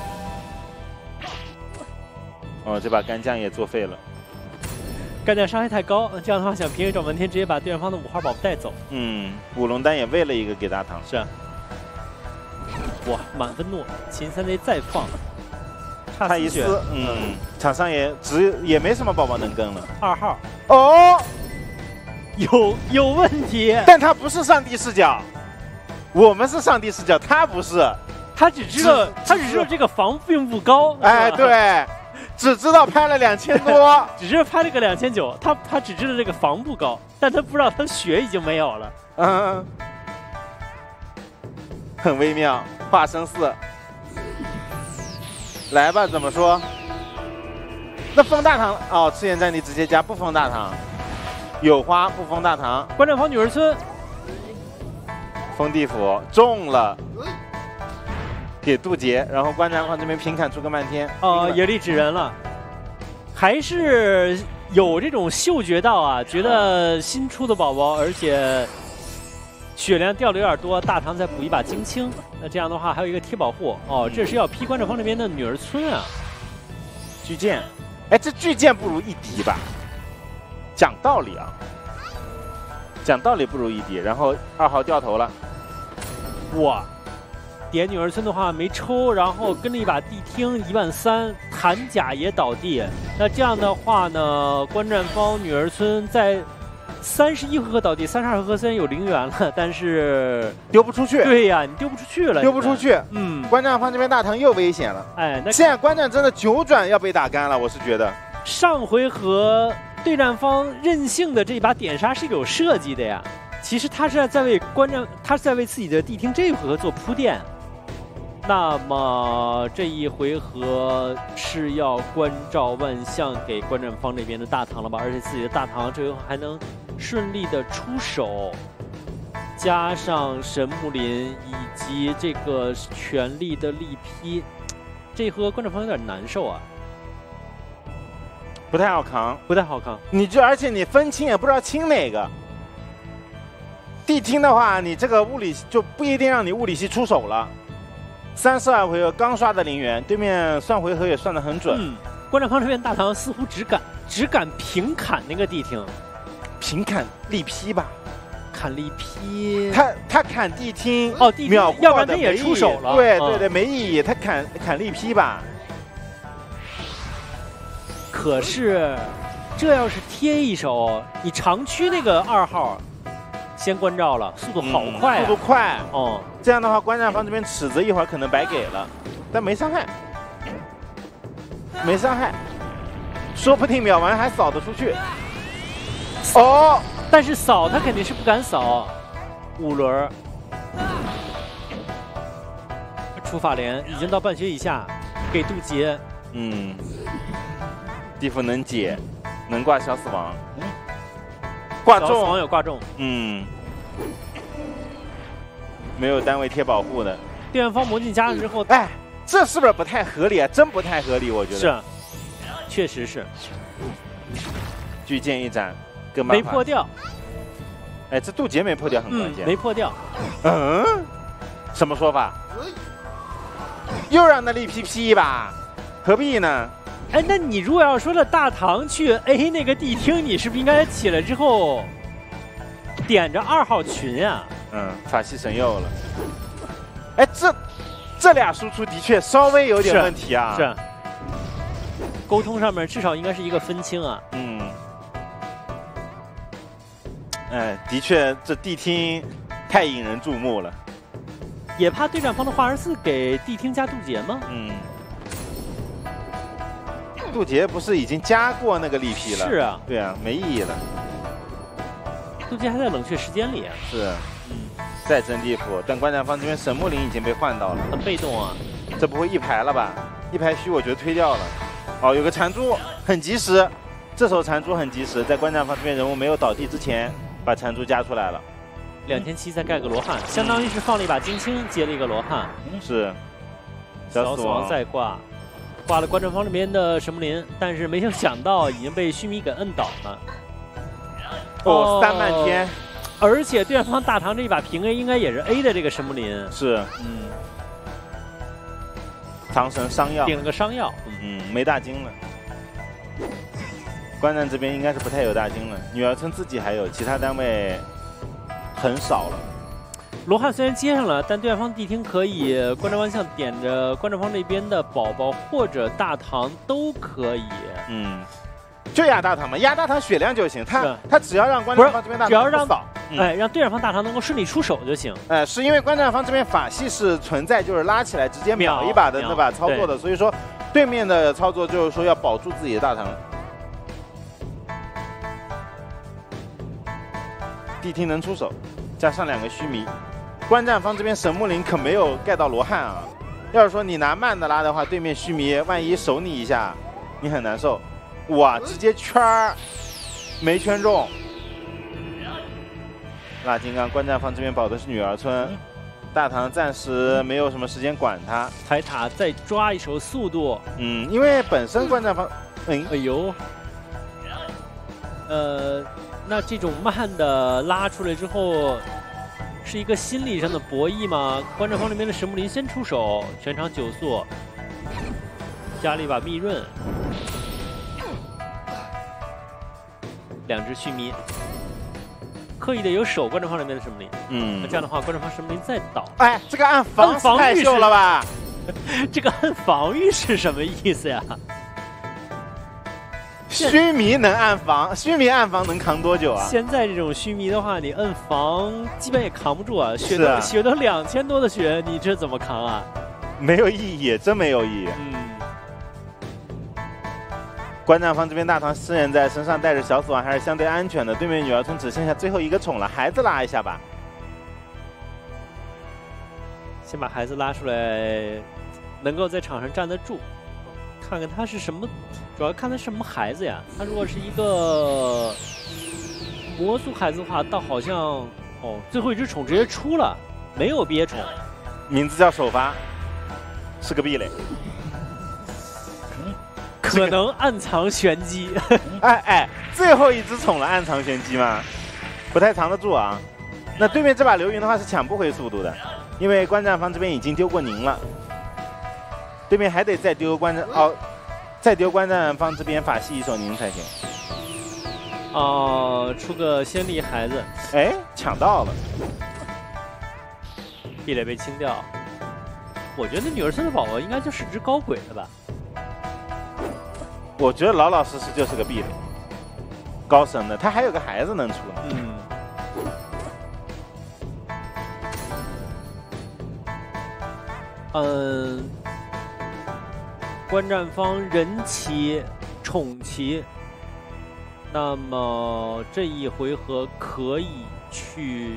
哦，这把干将也作废了。 干将伤害太高，这样的话想平 A 找半天，直接把对方的五号宝宝带走。 嗯，五龙丹也喂了一个给大唐。 是啊。哇，满分诺，麒麟三叠再放， 差一丝，嗯，场上也只也没什么宝宝能跟了。 二号， 哦， 有有问题， 但他不是上帝视角，我们是上帝视角，他不是， 他只知道他只知道这个防并不高， 哎，对，只知道拍了两千多， 只是拍了个两千九，他他只知道这个防不高，但他不知道他血已经没有了， 嗯，很微妙。化生四，来吧，怎么说？那封大唐哦，赤焰战力直接加不封大唐，有花不封大唐， 观战方女儿村封地府中了，给渡劫，然后观战方这边平砍出个漫天， 哦、呃，野力指人了，还是有这种嗅觉到啊，觉得新出的宝宝，而且血量掉的有点多，大唐再补一把金青，那这样的话还有一个贴保护哦，这是要劈观战方这边的女儿村啊， 巨剑，哎，这巨剑不如一敌吧？讲道理啊，讲道理不如一敌，然后二号掉头了， 哇！点女儿村的话没抽，然后跟着一把地听一万三，弹甲也倒地。那这样的话呢，观战方女儿村在三十一回合倒地，三十二回合虽然有零元了，但是丢不出去。 对呀，你丢不出去了， 丢不出去。 嗯， 观战方这边大唐又危险了。 哎，那现在观战真的九转要被打干了，我是觉得。 上回合对战方任性的这一把点杀是有设计的呀。其实他是在为观战，他是在为自己的地听这一回合做铺垫。那么这一回合是要关照万象给观战方这边的大唐了吧？而且自己的大唐这回合还能顺利的出手，加上神木林以及这个全力的力劈，这一回合观战方有点难受啊， 不太好扛， 不太好扛。 你就而且你分清也不知道清哪个。地听的话，你这个物理就不一定让你物理系出手了。三十二回合刚刷的零元，对面算回合也算得很准。 嗯，观战方这边大唐似乎只敢只敢平砍那个地听， 平砍力劈吧， 砍力劈。 他他砍地听哦，地听，要不然他也出手了。 对对对，没意义，他砍砍力劈吧。 可是这要是贴一手，你长驱那个二号先关照了，速度好快、啊嗯，速度快哦。 这样的话，观战方这边尺子一会儿可能白给了，但没伤害，没伤害，说不定秒完还扫得出去。哦， 但是扫他肯定是不敢扫，五轮。出法莲已经到半血以下，给渡劫。 嗯，地府能解，能挂小死亡，挂中， 小死亡有挂中。 嗯。没有单位贴保护的， 电源方魔镜加了之后， 哎，这是不是不太合理啊？真不太合理，我觉得是，确实是。 巨剑一斩，跟没破掉。 哎，这渡劫没破掉很关键、 嗯，没破掉。 嗯，什么说法？又让那力 P P 一把，何必呢？ 哎，那你如果要说了大唐去 A 那个地厅，你是不是应该起来之后点着二号群呀、啊？ 嗯，法系神佑了。哎，这这俩输出的确稍微有点问题啊。 是。是沟通上面至少应该是一个分清啊。 嗯。哎，的确，这地厅太引人注目了。 也怕对战方的化二四给地厅加渡劫吗？ 嗯。渡劫不是已经加过那个力劈了？ 是啊。 对啊，没意义了。 渡劫还在冷却时间里、啊。 是。嗯。再争地府，但观战方这边神木林已经被换到了。 很被动啊。 这不会一排了吧？一排虚，我觉得推掉了。哦，有个残珠，很及时。这手残珠很及时，在观战方这边人物没有倒地之前，把残珠加出来了。 两千七再盖个罗汉，相当于是放了一把金青，接了一个罗汉。 是。 小死亡再挂，挂了观战方这边的神木林，但是没有想到已经被须弥给摁倒了。 哦，三漫天。 而且对方大唐这一把平 A 应该也是 A 的这个神木林。 是。嗯。唐神伤药。 顶了个伤药。 嗯，没大金了。观战这边应该是不太有大金了，女儿村自己还有，其他单位很少了。 罗汉虽然接上了，但对方地厅可以观战方向点着观战方这边的宝宝或者大唐都可以。 嗯，就压大唐嘛，压大唐血量就行。他他只要让观战方这边大唐只要让扫， 嗯、哎，让对战方大唐能够顺利出手就行。 哎，是因为观战方这边法系是存在就是拉起来直接秒一把的那把操作的，所以说对面的操作就是说要保住自己的大唐。地厅能出手，加上两个须弥，观战方这边神木林可没有盖到罗汉啊。要是说你拿慢的拉的话，对面须弥万一守你一下，你很难受。哇，直接圈儿，没圈中。辣金刚，观战方这边保的是女儿村，大唐暂时没有什么时间管他。 抬塔再抓一手速度， 嗯，因为本身观战方，嗯， 哎呦，呃。那这种慢的拉出来之后，是一个心理上的博弈吗？观战方那边的神木林先出手，全场九速，加了一把密润，两只须弥，刻意的有守观战方那边的神木林。嗯，那这样的话，观战方神木林再倒。 哎，这个按防防太秀了吧？ 这个按防御是什么意思呀？ 须弥能按防，须弥按防能扛多久啊？ 现在这种须弥的话，你摁防基本也扛不住啊，血都、 啊、 血都两千多的血，你这怎么扛啊？ 没有意义，真没有意义。嗯。观战方这边大唐诗人在身上带着小死亡还是相对安全的，对面女儿村只剩下最后一个宠了，孩子拉一下吧。 先把孩子拉出来，能够在场上站得住。看看他是什么，主要看他是什么孩子呀。他如果是一个魔族孩子的话，倒好像哦，最后一只宠直接出了，没有憋宠， 名字叫首发，是个壁垒， 可能暗藏玄机。 哎哎，最后一只宠了，暗藏玄机吗？不太藏得住啊。那对面这把流云的话是抢不回速度的，因为观战方这边已经丢过宁了。对面还得再丢观战哦，再丢观战方这边法系一手宁才行。 哦，出个先例孩子， 哎，抢到了， 壁垒被清掉。我觉得女儿村的宝宝应该就是只高鬼的吧？ 我觉得老老实实就是个壁垒，高神的，他还有个孩子能出。嗯。 嗯，观战方人骑、宠骑，那么这一回合可以去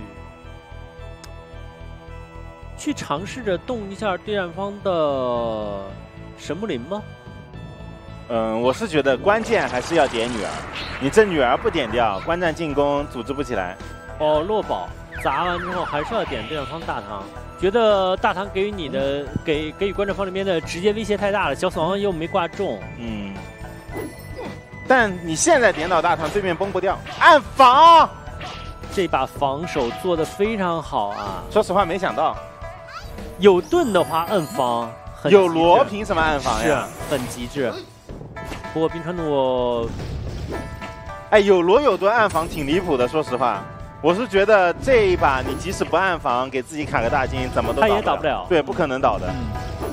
去尝试着动一下对战方的神木林吗？ 嗯，我是觉得关键还是要点女儿，你这女儿不点掉，观战进攻组织不起来。 哦，落宝砸完之后还是要点对战方大唐，觉得大唐给予你的、嗯、给给予观战方这边的直接威胁太大了，小死亡又没挂中。 嗯，但你现在点倒大唐，对面崩不掉，暗防。 这把防守做得非常好啊！ 说实话，没想到有盾的话暗防， 有罗凭什么暗防呀？ 是很极致。不过冰川弩， 哎，有罗有盾暗防挺离谱的。说实话，我是觉得这一把你即使不暗防，给自己卡个大金，怎么都倒他也倒不了。 对，不可能倒的。 嗯、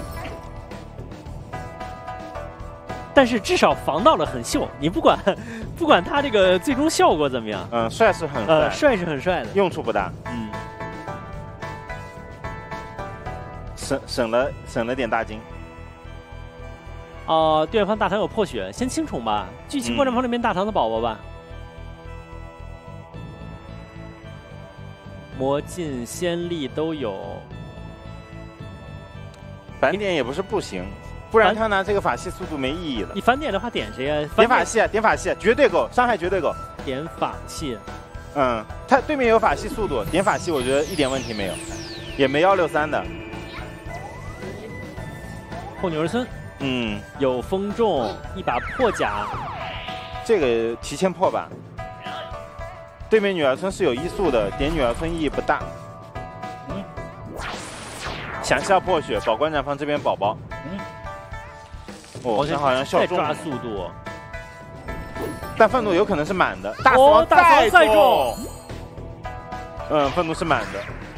但是至少防到了很秀，你不管不管他这个最终效果怎么样， 嗯，帅是很帅， 呃，帅是很帅的， 用处不大。 嗯， 省省了省了点大金。 哦、呃，对方大唐有破血，先清宠吧，剧情观战方那边大唐的宝宝吧。嗯、魔镜、先例都有， 反点也不是不行，不然他拿这个法系速度没意义了。 你反点的话点谁呀、啊？ 点法系，点法系，绝对够，伤害绝对够。 点法系， 嗯，他对面有法系速度，点法系我觉得一点问题没有，也没幺六三的。 后女儿村。 嗯，有风中一把破甲， 这个提前破吧。对面女儿村是有医速的，点女儿村意义不大。嗯，想下破血，保观战方这边宝宝。嗯，哦，他好像笑中。 再抓速度， 但愤怒有可能是满的。大死亡再再中。 嗯，愤怒是满的。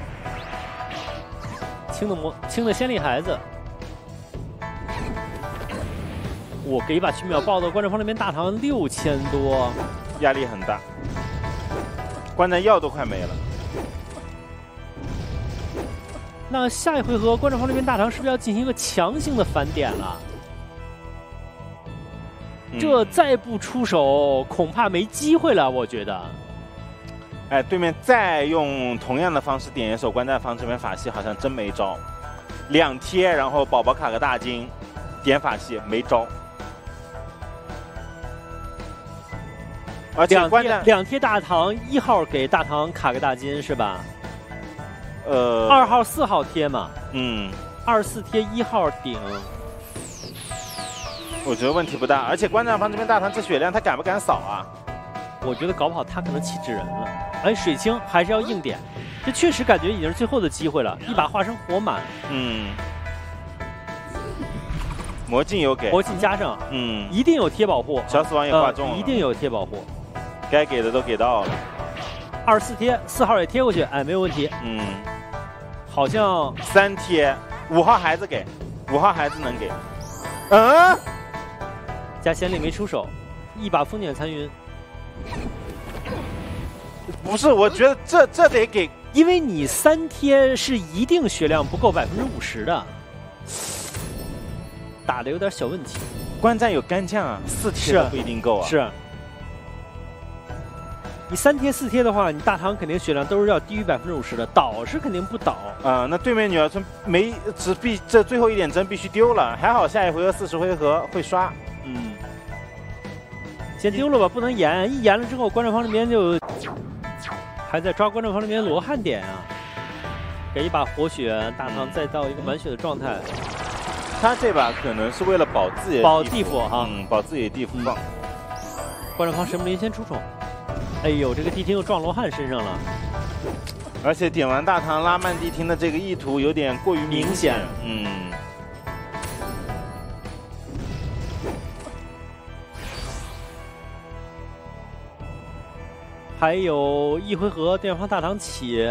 轻的魔，轻的先例孩子。我给一把七秒爆到观战方那边大唐六千多， 压力很大，观战药都快没了。 那下一回合观战方那边大唐是不是要进行一个强行的反点了？嗯、这再不出手恐怕没机会了，我觉得。 哎，对面再用同样的方式点一手，观战方这边法系好像真没招，两贴然后宝宝卡个大金，点法系没招。而且观战两贴大唐，一号给大唐卡个大金是吧？ 呃， 二号、四号贴嘛。 嗯， 二四贴一号顶， 我觉得问题不大。而且观战方这边大唐这血量，他敢不敢扫啊？ 我觉得搞不好他可能气制人了。哎，水清还是要硬点，这确实感觉已经是最后的机会了。一把化身火满， 嗯，魔镜有给， 魔镜加上， 嗯， 一定有贴保护， 小死亡也挂中了、 呃，一定有贴保护。 该给的都给到了， 二四贴，四号也贴过去，哎，没有问题。 嗯， 好像三贴，五号孩子给，五号孩子能给。嗯， 加先例没出手，一把风卷残云。 不是，我觉得这这得给， 因为你三贴是一定血量不够百分之五十的，打的有点小问题。 观战有干将啊，四贴都不一定够啊。 是。你三贴四贴的话，你大唐肯定血量都是要低于百分之五十的，倒是肯定不倒啊、呃。那对面女儿村没只必这最后一点针必须丢了，还好下一回合四十回合会刷。 嗯，先丢了吧，不能延，一延了之后，观战方这边就还在抓观战方这边罗汉点啊，给一把活血，大唐再到一个满血的状态。 他这把可能是为了保自己的保地府哈， 嗯，保自己的地府放。 观战方神木林先出宠。哎呦，这个地听又撞罗汉身上了， 而且点完大唐拉慢地听的这个意图有点过于明显。 明显嗯， 还有一回合对方大唐起。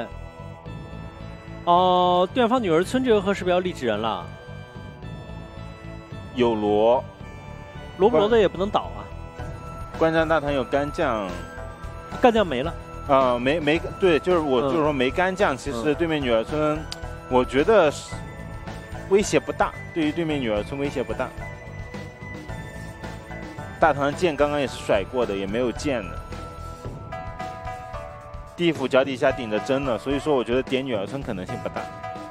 哦、呃，对方女儿村这回合是不是要立纸人了？ 有罗， 罗不罗的也不能倒啊。 观战大唐有干将。 干将没了， 啊、呃，没没对，就是我、嗯、就是说没干将。其实对面女儿村，嗯、我觉得是威胁不大，对于对面女儿村威胁不大。大唐剑刚刚也是甩过的，也没有剑的。地府脚底下顶着针呢，所以说我觉得点女儿村可能性不大。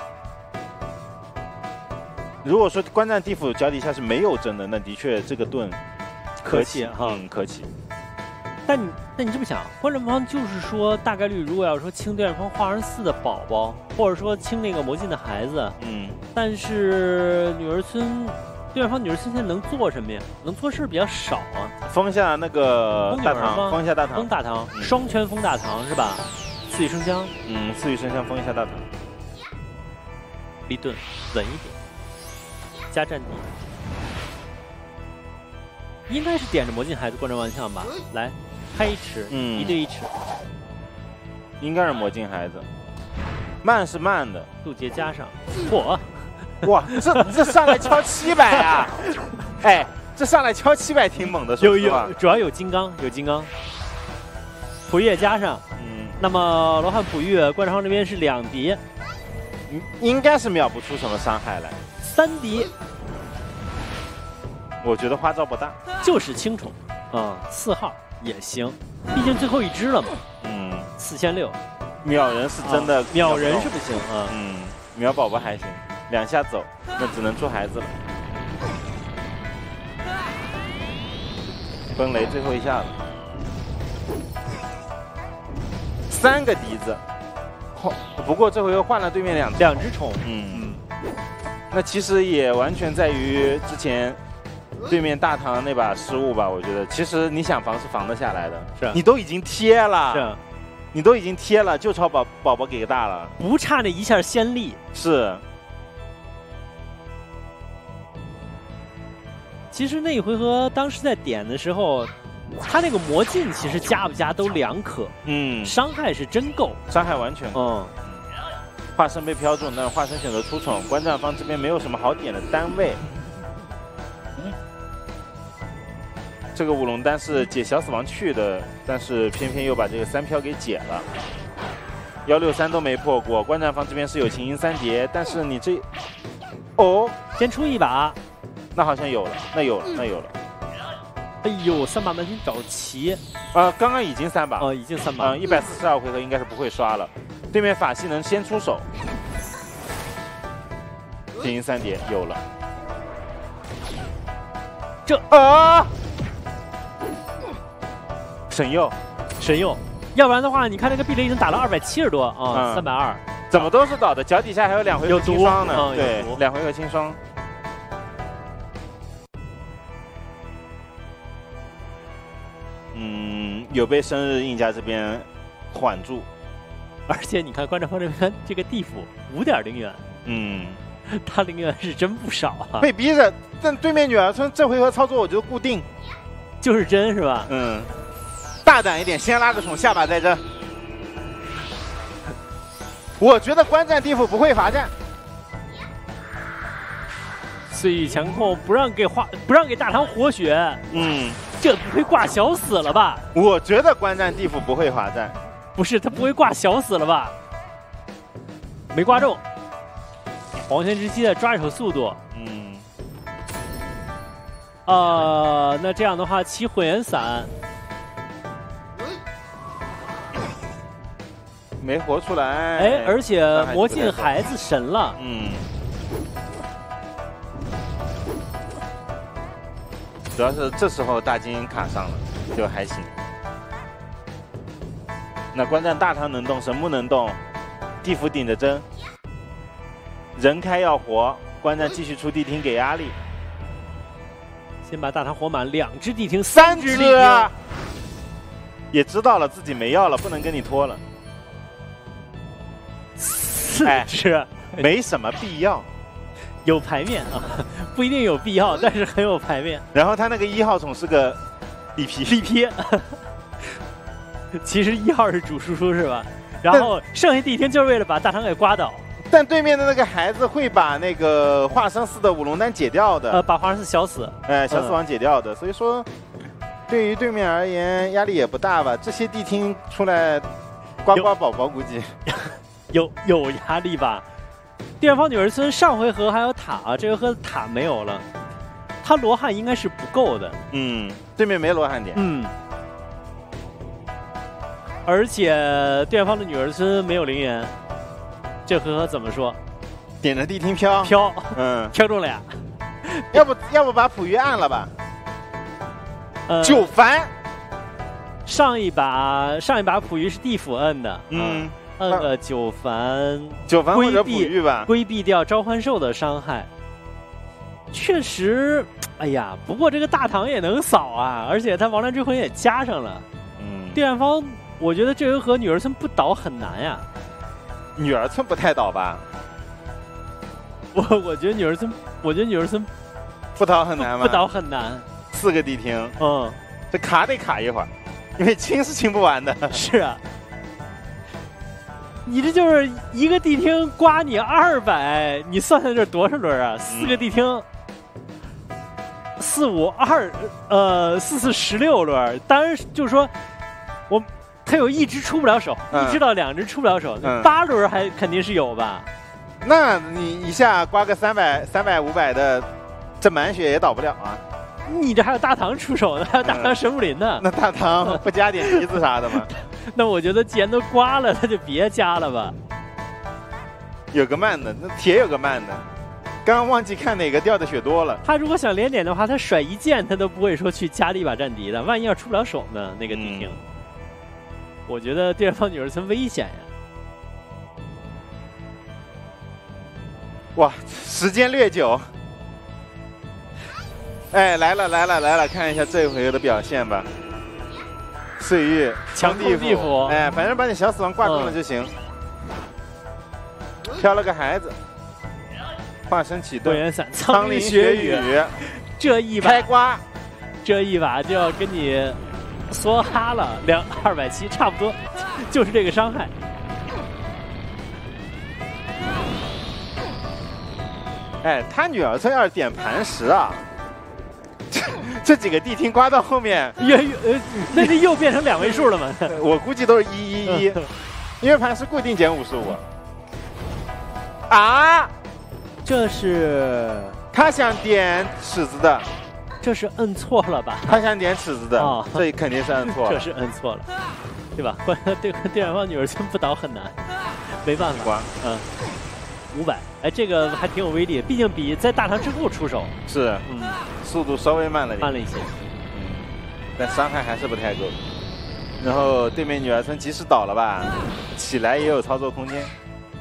如果说观战地府脚底下是没有针的，那的确这个盾可起哈， 嗯，可起。 但你那你这么想，观战方就是说大概率，如果要说清对方华人寺的宝宝，或者说清那个魔镜的孩子， 嗯， 但是女儿村。对方女儿村现在能做什么呀？能做事比较少啊。 封下那个大唐，封下大唐， 封大唐，嗯、双圈封大唐是吧？四羽生香， 嗯，四羽生香封一下大唐。 立盾稳一点，加战地，应该是点着魔镜孩子观战万象吧？来，开一尺，嗯，一对一尺， 应该是魔镜孩子。慢是慢的， 渡劫加上，嚯！ 哇，这这上来敲七百啊！哎，这上来敲七百挺猛的， 有有，主要有金刚，有金刚，普月加上，嗯，那么罗汉普月观察方这边是两敌， 应应该是秒不出什么伤害来， 三敌， 我觉得花招不大， 就是轻宠，啊、嗯，四号也行，毕竟最后一只了嘛，嗯，四千六， 秒人是真的、啊， 秒人是不行啊， 嗯，秒宝宝还行。两下走，那只能出孩子了。崩雷最后一下子，三个笛子。不过这回又换了对面两两只宠， 嗯嗯。那其实也完全在于之前对面大唐那把失误吧，我觉得。其实你想防是防得下来的， 是你都已经贴了， 是， 你都已经贴了，就朝宝宝宝给大了， 不差那一下先例， 是。 其实那一回合当时在点的时候，他那个魔镜其实加不加都两可，嗯，伤害是真够， 伤害完全够。嗯，化身被飘中，但是化身选择出宠，观战方这边没有什么好点的单位。嗯，这个舞龙丹是解小死亡去的，但是偏偏又把这个三飘给解了。幺六三都没破过，观战方这边是有琴音三叠，但是你这，哦， 先出一把。 那好像有了，那有了，那有了。 哎呦，三把门庭找齐啊！刚刚已经三把， 哦，已经三把。 嗯，一百四十二回合应该是不会刷了。对面法系能先出手，琴音三叠有了。 这啊！神佑， 神佑，要不然的话，你看那个壁垒已经打了二百七十多啊，三百二， 怎么都是倒的，脚底下还有两回合清霜呢， 嗯、 对，两回合清霜。嗯，有被生日印家这边缓住， 而且你看观战方这边这个地府五点零元，嗯，他零元是真不少啊。 被逼着，但对面女儿村这回合操作我觉得固定， 就是真是吧？ 嗯，大胆一点，先拉个宠，下把再争。我觉得观战地府不会罚站， 岁月强控不让给花，不让给大唐活血，嗯。这不会挂小死了吧？ 我觉得观战地府不会罚站， 不是他不会挂小死了吧？没挂中，黄泉之息的抓手速度，嗯，呃，那这样的话起混元伞， 没活出来， 哎，而且魔镜孩子神了，嗯。 主要是这时候大金卡上了，就还行。那观战大唐能动，神木能动，地府顶着针，人开要活，观战继续出地听给压力。 先把大唐活满，两只地听， 三只地听，也知道了自己没药了，不能跟你拖了。 四只、哎、 没什么必要。 有牌面啊，不一定有必要，但是很有牌面。 然后他那个一号宠是个力劈， 力劈。其实一号是主输出是吧？然后剩下地听就是为了把大唐给刮倒。 但对面的那个孩子会把那个化生寺的舞龙丹解掉的， 呃，把化生寺小死， 哎，小死亡解掉的。嗯、所以说，对于对面而言压力也不大吧？这些地听出来刮刮宝宝估计有有压力吧？ 电方女儿村上回合还有塔，这回合塔没有了，他罗汉应该是不够的。 嗯，对面没罗汉点。 嗯。而且对方的女儿村没有灵元，这回合怎么说？ 点着地听飘飘， 嗯， 飘中俩。 要不要不把璞玉按了吧？ 呃， 九凡。 上一把上一把璞玉是地府摁的，嗯。嗯摁个九凡， 九凡或者璞玉吧， 规避掉召唤兽的伤害。确实，哎呀，不过这个大唐也能扫啊，而且他王兰之魂也加上了。嗯，电方，我觉得这回合女儿村不倒很难呀。 女儿村不太倒吧？ 我我觉得女儿村，我觉得女儿村不倒很难吗？ 不倒很难， 四个地听， 嗯， 这卡得卡一会儿，因为清是清不完的。 是啊。你这就是一个地听刮你二百，你算算这多少轮啊？四个地听，四五二，呃，四四十六轮。当然就是说，我他有一只出不了手，嗯、一只到两只出不了手，嗯、八轮还肯定是有吧？ 那你一下刮个三百、三百、五百的，这满血也倒不了啊！ 你这还有大唐出手呢，还有大唐神武林呢。 嗯、那大唐不加点鼻子啥的吗？ 那我觉得既然都刮了，那就别加了吧。 有个慢的，那铁有个慢的，刚刚忘记看哪个掉的血多了。 他如果想连点的话，他甩一剑他都不会说去加了一把战敌的，万一要出不了手呢？那个地听，嗯、我觉得对方女儿村危险呀。 哇，时间略久。哎，来了来了来了，看一下这回合的表现吧。岁月强地地府， 哎，反正把你小死亡挂中了就行。飘、嗯、了个孩子，化身启动， 火焰伞，苍林血雨，这一把开瓜， 这一把就要跟你梭哈了，两二百七差不多，就是这个伤害。 哎，他女儿村要是点磐石啊。这几个地听刮到后面， 越越呃，那是又变成两位数了吗？ 我估计都是一一一，因为盘是固定减五十五。啊， 这是他想点尺子的， 这是摁错了吧？ 他想点尺子的，哦、这肯定是摁错了， 这是摁错了，对吧？对对方女儿村不倒很难，没办法，嗯。五百，哎，这个还挺有威力，毕竟比在大唐之后出手是，嗯，速度稍微慢了点， 慢了一些， 嗯，但伤害还是不太够。然后对面女儿村即使倒了吧，起来也有操作空间。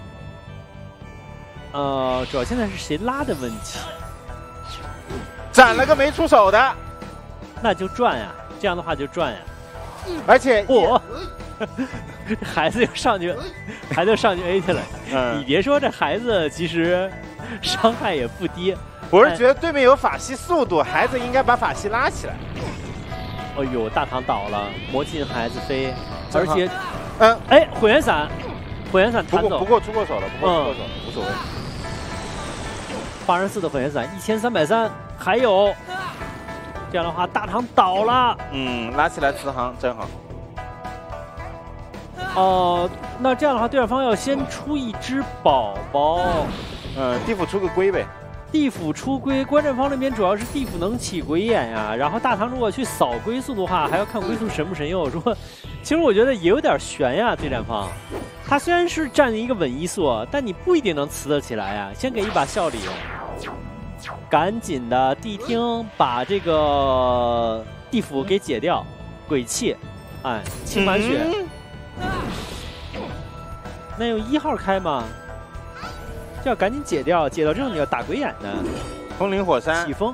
呃，主要现在是谁拉的问题， 斩了个没出手的， 那就赚呀，这样的话就赚呀， 而且我。孩子又上去，孩子又上去 A 去了。嗯，你别说，这孩子其实伤害也不低。 我是觉得对面有法系速度，孩子应该把法系拉起来。 哎呦，大唐倒了，魔镜孩子飞，而且，嗯，哎，火焰伞，火焰伞弹走， 不过不过出过手了，不过出过手了，无所谓。 八十四的火焰伞，一千三百三，还有，这样的话大唐倒了。 嗯，拉起来慈航真好。 哦、呃，那这样的话，对方要先出一只宝宝， 嗯，地府出个龟呗。 地府出龟，观战方那边主要是地府能起鬼眼呀，然后大唐如果去扫龟速的话，还要看龟速神不神佑。说，其实我觉得也有点悬呀，对战方，他虽然是占一个稳一速，但你不一定能呲得起来呀。先给一把效力，赶紧的地听把这个地府给解掉，鬼气，哎，清满血。嗯那用一号开吗？这要赶紧解掉，解掉之后你要打鬼眼的。 风林火山起风，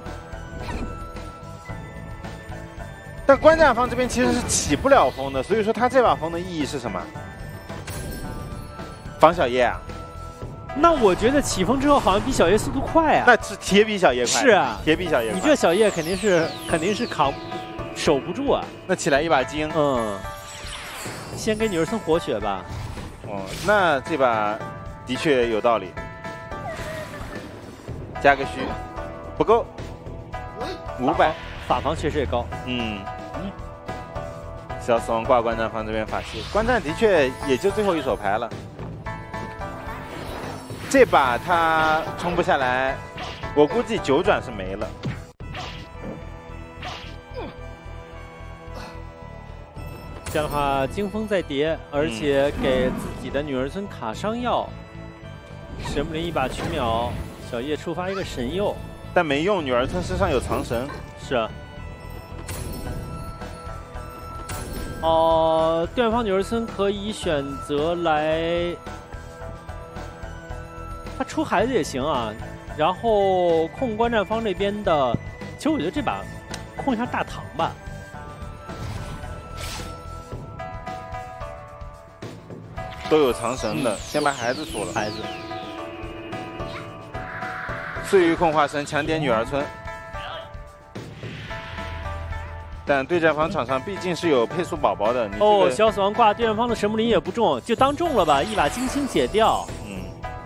但观战方这边其实是起不了风的，所以说他这把风的意义是什么？防小叶啊？ 那我觉得起风之后好像比小叶速度快啊。 那是铁比小叶快。 是啊， 铁比小叶快。 你这小叶肯定是肯定是扛守不住啊。 那起来一把金， 嗯。先给女儿村活血吧。 哦，那这把的确有道理。加个虚，不够。五百， 法防确实也高。 嗯。嗯。小死亡挂观战方这边法系，观战的确也就最后一手牌了。 这把他冲不下来，我估计九转是没了。 这样的话，惊风再叠，而且给自己的女儿村卡伤药。神木林一把取秒，小叶触发一个神佑， 但没用，女儿村身上有藏神。 是啊。哦、呃，对方女儿村可以选择来，他出孩子也行啊。然后控观战方这边的，其实我觉得这把控一下大唐吧。 都有藏神的，嗯、先把孩子出了。 孩子。 岁月控化神强点女儿村，但对战方场上毕竟是有配速宝宝的。你、这个、 哦，小死亡挂对战方的神木林也不中，就当中了吧，一把精清解掉。嗯。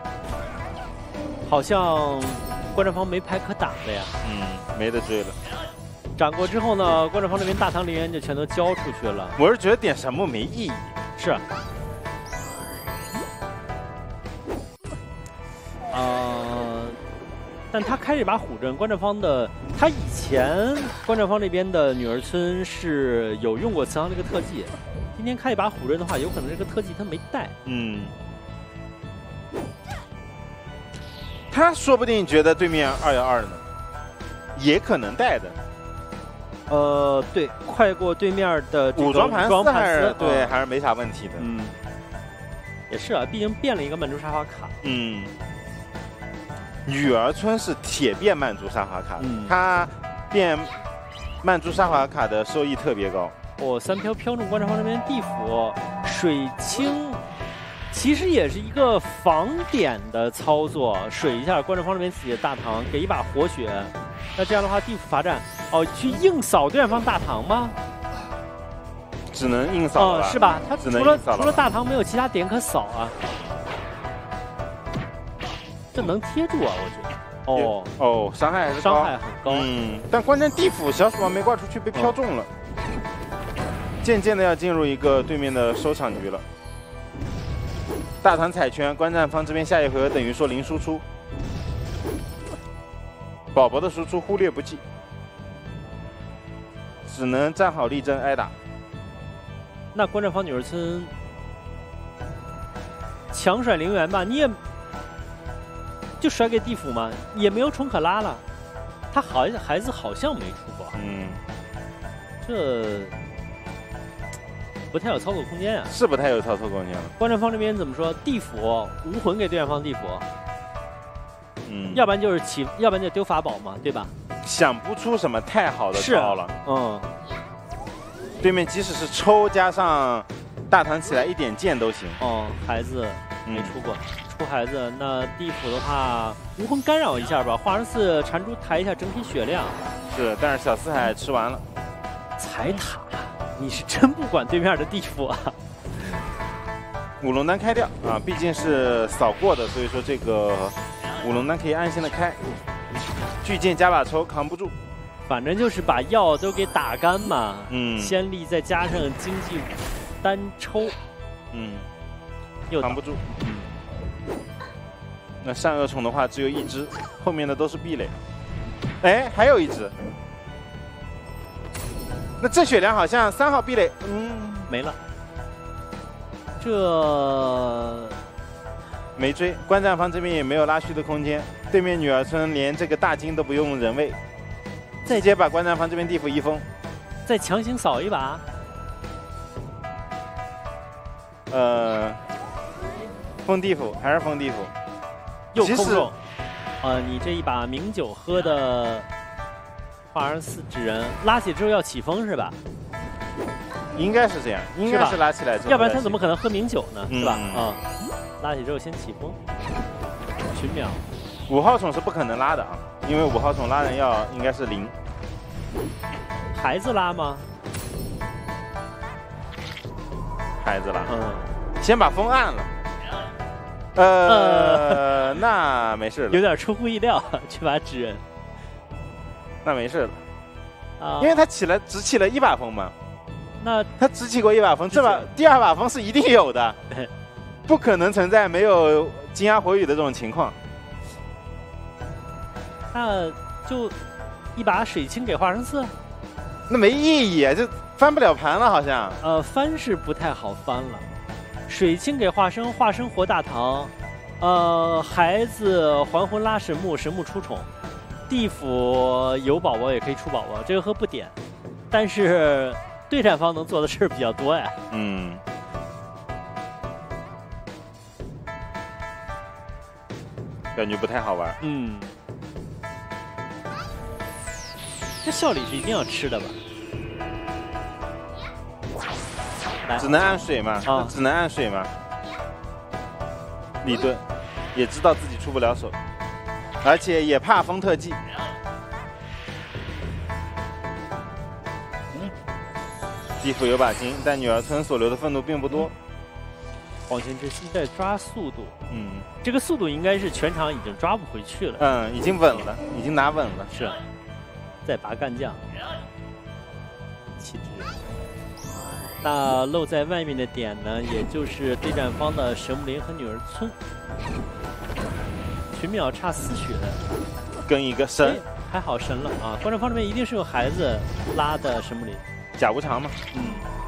好像观战方没牌可打的呀。 嗯，没得追了。 斩过之后呢，观战方这边大唐陵园就全都交出去了。 我是觉得点神木没意义。 是。呃，但他开这把虎阵，观战方的他以前观战方这边的女儿村是有用过慈航这个特技，今天开一把虎阵的话，有可能这个特技他没带。 嗯，他说不定觉得对面二幺二呢，也可能带的。 呃，对，快过对面的武装盘丝还是对、 嗯， 还是没啥问题的。 嗯，也是啊，毕竟变了一个曼珠沙华卡。 嗯。女儿村是铁变曼珠沙华卡，嗯，它变曼珠沙华卡的收益特别高。 哦，三飘飘中观战方这边地府水清，其实也是一个防点的操作，水一下观战方这边自己的大唐，给一把活血。那这样的话，地府罚站哦，去硬扫对方大唐吗？ 只能硬扫了、 哦，是吧？他除了除了大唐没有其他点可扫啊。这能贴住啊，我觉得。哦哦，伤害还是高， 伤害很高。 嗯，但关键地府小鼠王没挂出去，被飘中了。渐渐的要进入一个对面的收场局了。大唐彩圈，观战方这边下一回合等于说零输出，宝宝的输出忽略不计，只能站好立正挨打。 那观战方女儿村强甩陵园吧，你也。就甩给地府嘛，也没有虫可拉了。他好孩子好像没出过， 嗯， 这不太有操作空间呀、啊。 是不太有操作空间了。 观战方这边怎么说？地府无魂给对战方地府， 嗯， 要不然就是起，要不然就丢法宝嘛，对吧？ 想不出什么太好的招了。 嗯， 对面即使是抽加上大唐起来一点剑都行。 哦，孩子没出过。嗯出孩子，那地府的话，无魂干扰一下吧，化成四缠珠抬一下整体血量。 是，但是小四海吃完了。 踩塔，你是真不管对面的地府啊！ 五龙丹开掉啊，毕竟是扫过的，所以说这个五龙丹可以安心的开。巨剑加把抽扛不住， 反正就是把药都给打干嘛。 嗯， 先例再加上经济单抽， 嗯， 又扛不住。嗯。那善恶宠的话只有一只，后面的都是壁垒。哎，还有一只。那这血量好像三号壁垒，嗯， 没了。这没追，观战方这边也没有拉虚的空间。对面女儿村连这个大金都不用人位，直接把观战方这边地府一封， 再强行扫一把。 呃，封地府还是封地府。 又扣中，呃，你这一把名酒喝的化成四纸人拉起之后要起风是吧？ 应该是这样，应该是拉起来之后， 要不然他怎么可能喝名酒呢？ 嗯、 是吧？啊、嗯，拉起之后先起风，群秒。 五号宠是不可能拉的啊，因为五号宠拉人要应该是零。 孩子拉吗？ 孩子拉， 嗯， 先把风按了。呃，呃那没事了， 有点出乎意料，这把纸人， 那没事了， 啊， 因为他起了只起了一把风嘛， 那他只起过一把风，这把第二把风是一定有的， 不可能存在没有金牙火羽的这种情况。 那就一把水清给化生四， 那没意义，这翻不了盘了，好像。 呃，翻是不太好翻了。水清给化生，化生活大唐，呃，孩子还魂拉神木，神木出宠，地府有宝宝也可以出宝宝，这个和不点，但是对战方能做的事儿比较多呀。 嗯。感觉不太好玩。 嗯。这笑里是一定要吃的吧？ 只能按水嘛，啊、只能按水嘛。李顿也知道自己出不了手，而且也怕风特技。嗯，地府有把金，但女儿村所留的愤怒并不多。 黄泉之心在抓速度， 嗯， 这个速度应该是全场已经抓不回去了。 嗯，已经稳了，已经拿稳了。 是，再拔干将，气质。那露在外面的点呢，也就是对战方的神木林和女儿村。群秒差四血， 跟一个神， 还好神了啊！观战方这边一定是有孩子拉的神木林， 甲无常嘛， 嗯，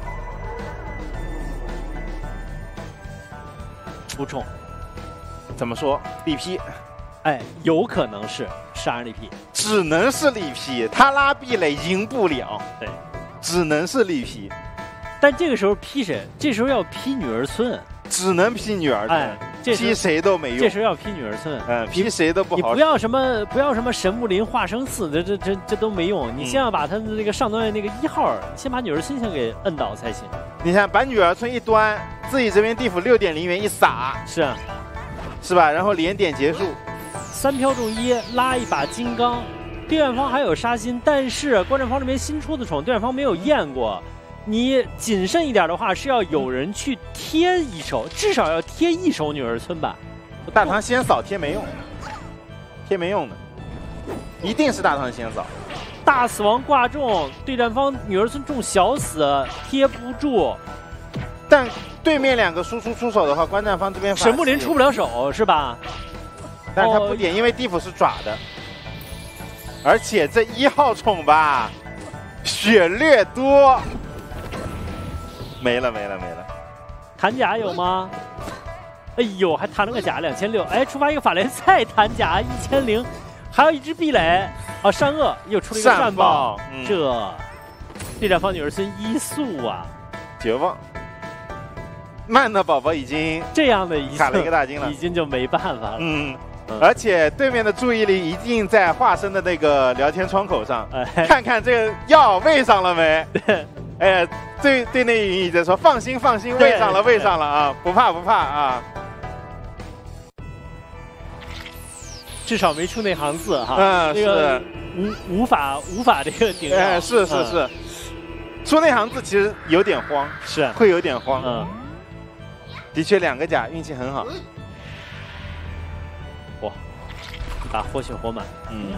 出宠， 怎么说？力劈， 哎，有可能是杀人力劈， 只能是力劈，他拉壁垒赢不了， 对， 只能是力劈。 但这个时候劈谁？这时候要劈女儿村， 只能劈女儿村， 哎， 劈谁都没用。 这时候要劈女儿村， 嗯，劈谁都不好。 你不要什么不要什么神木林化生四，这这这这都没用。你先要把他的这个上端的那个一号，你先把女儿村先给摁倒才行。 你看，把女儿村一端，自己这边地府六点零元一撒， 是啊， 是吧？然后连点结束， 三飘中一，拉一把金刚。对战方还有杀心，但是观战方这边新出的宠，对战方没有验过。你谨慎一点的话，是要有人去贴一手，至少要贴一手女儿村吧。 大唐先扫贴没用，贴没用的，一定是大唐先扫。 大死亡挂中，对战方女儿村中小死，贴不住。 但对面两个输出出手的话，观战方这边神木林出不了手是吧？ 但是他不点，因为地府是爪的，而且这一号宠吧，血略多。没了没了没了， 弹甲有吗？哎呦，还弹了个甲两千六，哎，触发一个法莲再弹甲一千零，还有一只壁垒，啊，善恶又出了一个善报，嗯、这对战方女儿村一速啊， 绝望。慢的宝宝已经这样的一卡了一个大金了， 已经就没办法了。 嗯，嗯而且对面的注意力一定在化身的那个聊天窗口上，哎、看看这个药喂上了没？对，哎。对对，内云一直说放心放心，喂上了喂上了啊，不怕不怕啊。 至少没出那行字哈， 嗯， 这个无无法无法这个顶。 哎，是是是，出那行字其实有点慌， 是会有点慌。 嗯， 的确两个甲运气很好。 哇，一把活血活满。 嗯。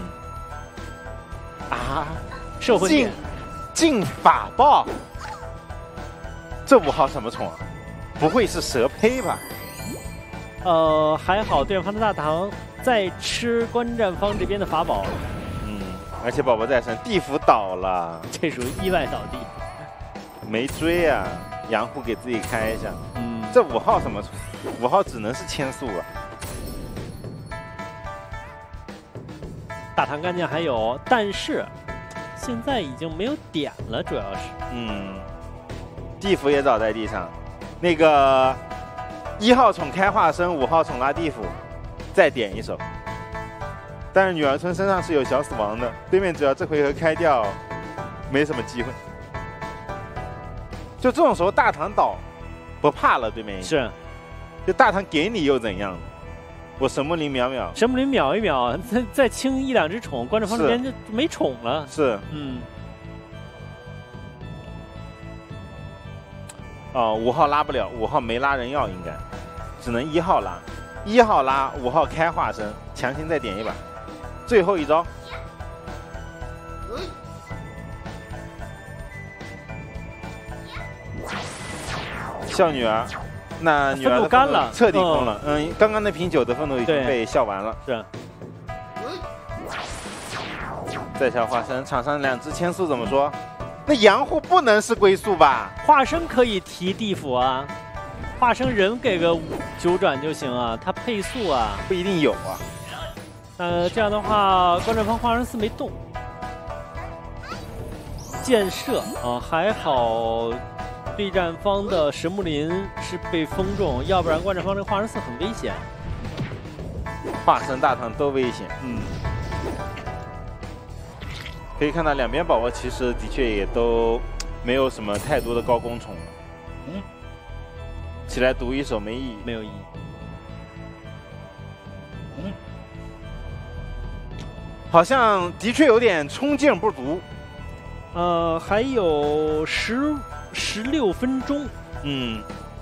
啊， 摄魂点， 进法爆。这五号什么宠啊？不会是蛇胚吧？ 呃，还好对方的大唐在吃观战方这边的法宝。 嗯，而且宝宝在身，地府倒了， 这属于意外倒地。 没追啊，杨虎给自己开一下。 嗯， 这五号什么宠？五号只能是千速啊。 大唐干将还有，但是现在已经没有点了，主要是。 嗯。地府也倒在地上，那个一号宠开化身，五号宠拉地府，再点一手。但是女儿村身上是有小死亡的，对面只要这回合开掉，没什么机会。就这种时候，大唐倒不怕了，对面是， 就大唐给你又怎样？我神木林秒秒， 神木林秒一秒，再再清一两只宠，观众方这边就没宠了。 是， 嗯。 哦，五号拉不了，五号没拉人药，应该只能一号拉，一号拉，五号开化身，强行再点一把，最后一招。笑女儿那女儿的愤怒干了， 彻底空了。嗯，刚刚那瓶酒的愤怒已经被笑完了。 是。 再下化身，场上两只千速怎么说？那杨护不能是龟速吧？ 化身可以提地府啊，化身人给个九转就行啊，他配速啊， 不一定有啊。 呃，这样的话，观战方化身四没动，箭射啊，还好，对战方的神木林是被封中，要不然观战方这个化身四很危险。 化身大唐都危险，嗯。可以看到两边宝宝其实的确也都没有什么太多的高攻宠了，嗯，起来读一手没意义， 没有意义。 嗯，好像的确有点冲劲不足。 呃，还有十十六分钟， 嗯，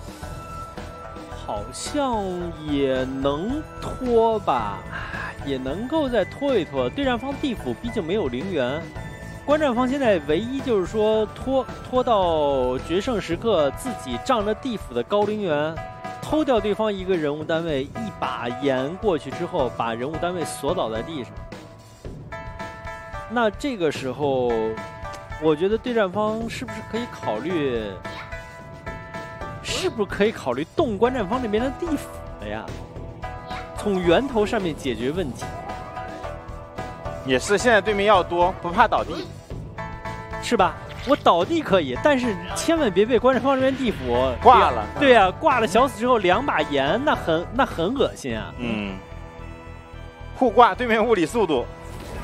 好像也能拖吧。也能够再拖一拖，对战方地府毕竟没有灵元，观战方现在唯一就是说拖拖到决胜时刻，自己仗着地府的高灵元，偷掉对方一个人物单位，一把盐过去之后，把人物单位锁倒在地上。那这个时候，我觉得对战方是不是可以考虑，是不是可以考虑动观战方那边的地府了呀？从源头上面解决问题， 也是现在对面要多，不怕倒地， 是吧？我倒地可以，但是千万别被观战方这边地府挂了。 对呀、啊，挂了小死之后两把盐，那很那很恶心啊。 嗯，互挂，对面物理速度。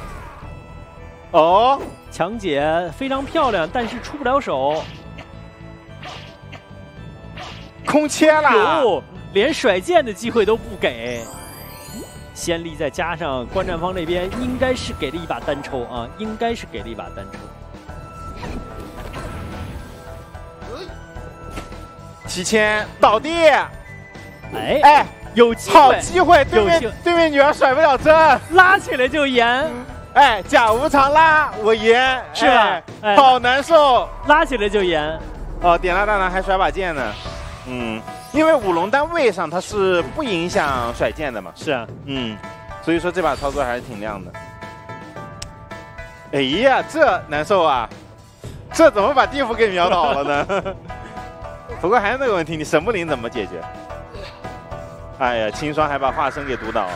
哦， 强解非常漂亮，但是出不了手。 空切了， 有连甩剑的机会都不给。先例再加上观战方那边应该是给了一把单抽啊，应该是给了一把单抽。 提前倒地， 哎哎， 有机好会， 机会，对面对面女儿甩不了针， 拉起来就严。 哎，假无常拉我严， 是吧？ 哎，好难受， 拉起来就严。 哦，点蜡大郎还甩把剑呢，嗯。因为五龙单位上它是不影响甩剑的嘛， 是啊， 嗯，所以说这把操作还是挺亮的。哎呀，这难受啊！这怎么把地府给秒倒了呢？不过还是那个问题，你神木林怎么解决？哎呀，青霜还把化身给毒倒了。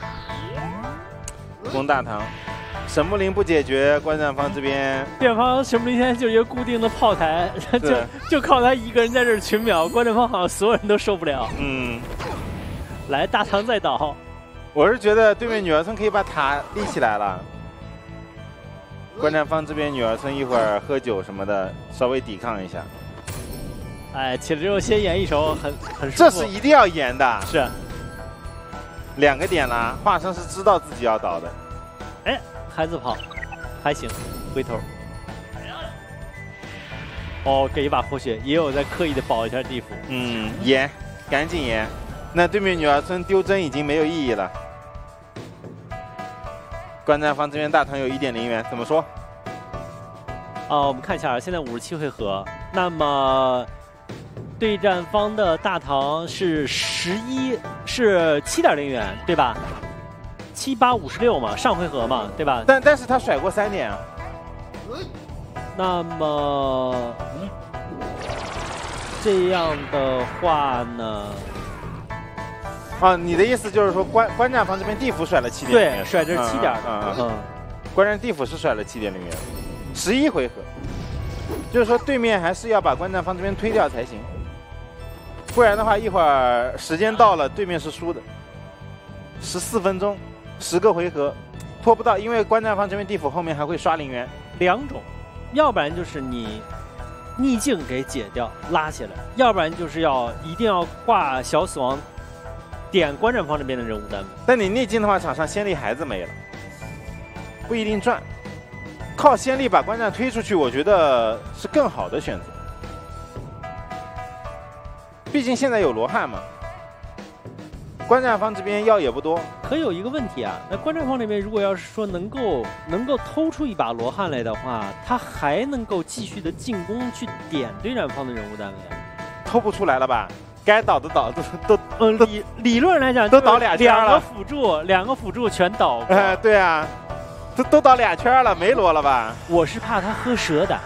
攻大唐，神木林不解决，观战方这边， 对方神木林现在就一个固定的炮台，就就靠他一个人在这儿群秒，观战方好像所有人都受不了。 嗯， 来大唐再倒， 我是觉得对面女儿村可以把塔立起来了。观战方这边女儿村一会儿喝酒什么的，稍微抵抗一下。 哎，起来之后先演一手，很很舒服。 这是一定要演的。 是。 两个点啦，化身是知道自己要倒的。 哎，孩子跑，还行，回头。哦，给一把活血，也有在刻意的保一下地府。 嗯，演，赶紧演。那对面女儿村丢针已经没有意义了。观战方这边大唐有一点零元，怎么说？ 啊，我们看一下，现在五十七回合，那么对战方的大唐是十一，是七点零元，对吧？七八五十六嘛，上回合嘛，对吧？ 但但是他甩过三点啊。 那么这样的话呢？ 啊，你的意思就是说观观战方这边地府甩了七点零元， 对，甩这是七点的， 嗯嗯，观战地府是甩了七点零元，十一回合，就是说对面还是要把观战方这边推掉才行，不然的话一会儿时间到了，对面是输的。十四分钟，十个回合，拖不到，因为观战方这边地府后面还会刷零元， 两种，要不然就是你逆境给解掉拉起来，要不然就是要一定要挂小死亡。点观战方这边的人物单位， 但你逆境的话，场上先例孩子没了，不一定赚。靠先例把观战推出去，我觉得是更好的选择。毕竟现在有罗汉嘛，观战方这边药也不多。 可有一个问题啊，那观战方那边如果要是说能够能够偷出一把罗汉来的话，他还能够继续的进攻去点对战方的人物单位， 偷不出来了吧？ 该倒的倒都都嗯，理理论来讲都倒俩圈了， 两个辅助，两个辅助全倒。 哎，对啊，都都倒俩圈了，没罗了吧？ 我是怕他喝蛇胆。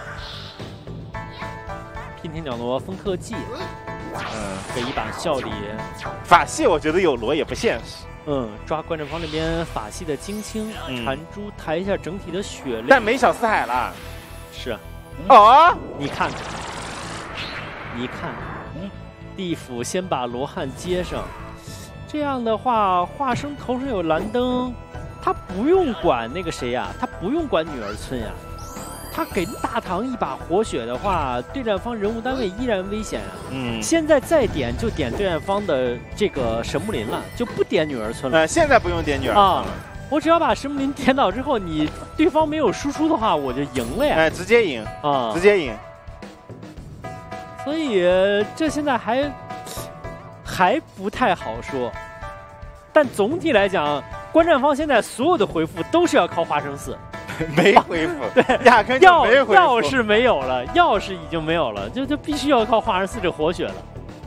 拼天鸟罗封特技，嗯，给一把效力。 法系我觉得有罗也不现实。 嗯，抓观战方那边法系的精清， 嗯、 缠珠抬一下整体的血量， 但没小四海了。 是， 哦， 你看看，你看看，地府先把罗汉接上，这样的话，化生头上有蓝灯，他不用管那个谁呀、啊，他不用管女儿村呀、啊。他给大唐一把活血的话，对战方人物单位依然危险啊。 嗯， 现在再点就点对战方的这个神木林了，就不点女儿村了。 呃，现在不用点女儿村了。啊， 我只要把神木林点倒之后，你对方没有输出的话，我就赢了呀。 哎，直接赢啊，直接赢。 所以这现在还还不太好说，但总体来讲，观战方现在所有的回复都是要靠化生四。 没回复， 对， 压根就没回复。 药是没有了，药是已经没有了，就就必须要靠化生四这活血了。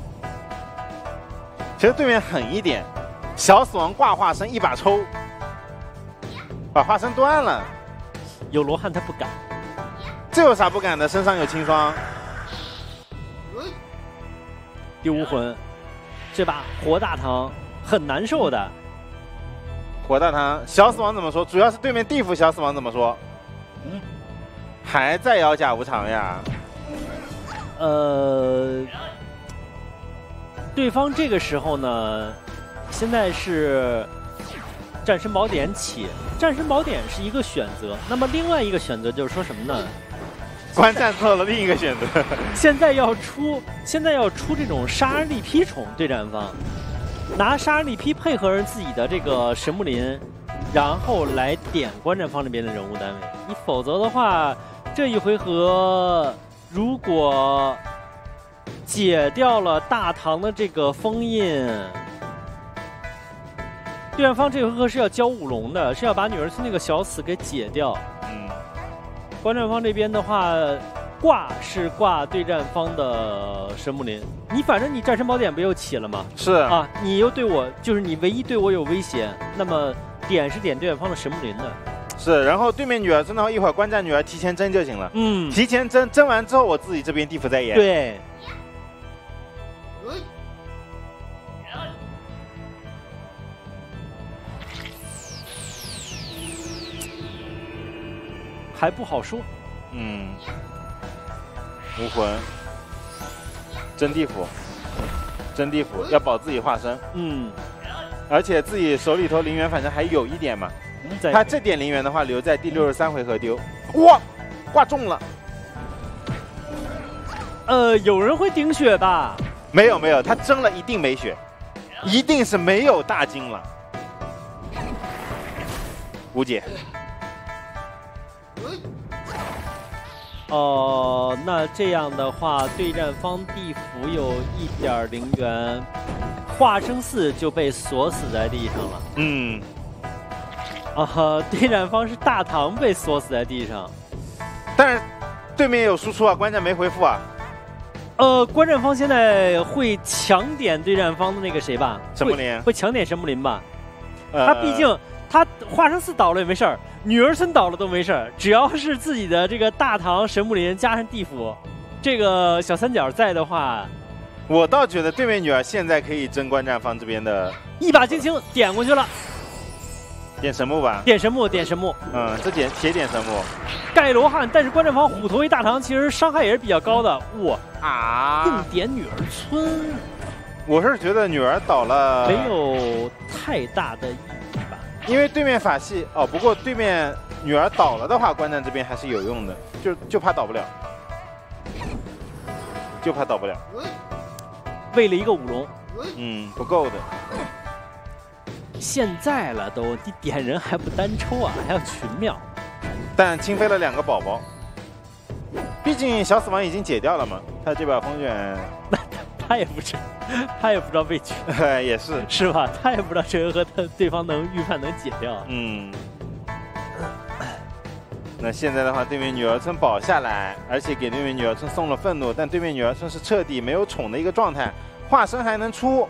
其实对面狠一点，小死亡挂化身一把抽，把化身端了。 有罗汉他不敢， 这有啥不敢的？身上有清霜。 第五魂，这把活大唐很难受的。 火大唐小死亡怎么说？主要是对面地府小死亡怎么说？嗯，还在咬甲无常呀。 呃，对方这个时候呢，现在是战神宝典起，战神宝典是一个选择。那么另外一个选择就是说什么呢？ 观战做了另一个选择。 现在要出，现在要出这种杀人力劈宠对战方。拿杀人力劈配合着自己的这个神木林，然后来点观战方这边的人物单位。你否则的话，这一回合如果解掉了大唐的这个封印，对战方这回合是要交五龙的，是要把女儿村那个小死给解掉。 嗯， 观战方这边的话，挂是挂对战方的神木林，你反正你战神宝典不又起了吗？ 是啊，你又对我就是你唯一对我有威胁，那么点是点对战方的神木林的。 是，然后对面女儿真的话，一会儿观战女儿提前争就行了。 嗯， 提前争，争完之后我自己这边地府再演。 对。还不好说。 嗯。无魂，真地府，真地府要保自己化身， 嗯， 而且自己手里头灵元反正还有一点嘛，他这点灵元的话留在第六十三回合丢，哇，挂中了， 呃，有人会顶血吧？ 没有没有，他争了一定没血，一定是没有大金了，无解。 哦、呃，那这样的话，对战方地府有一点灵元，化生四就被锁死在地上了。 嗯， 啊、呃，对战方是大唐被锁死在地上， 但是对面有输出啊，观战没回复啊。 呃，观战方现在会强点对战方的那个谁吧？ 神木林会强点神木林吧？ 呃、 他毕竟他化生四倒了也没事儿。女儿村倒了都没事儿，只要是自己的这个大唐神木林加上地府，这个小三角在的话， 我倒觉得对面女儿现在可以争观战方这边的。 一把精清点过去了， 点神木吧， 点神木，点神木， 嗯，这点铁点神木， 盖罗汉，但是观战方虎头一大唐其实伤害也是比较高的，哇啊， 硬点女儿村， 我是觉得女儿倒了没有太大的意义吧。 因为对面法系哦，不过对面女儿倒了的话，观战这边还是有用的，就就怕倒不了，就怕倒不了。 为了一个五龙， 嗯，不够的。 现在了都，你点人还不单抽啊，还要群秒。 但清飞了两个宝宝，毕竟小死亡已经解掉了嘛，他这把风卷， 那他也不知，他也不知道被取， 也是是吧？他也不知道这回合他对方能预判能解掉。 嗯。那现在的话，对面女儿村保下来，而且给对面女儿村送了愤怒，但对面女儿村是彻底没有宠的一个状态。 化身还能出。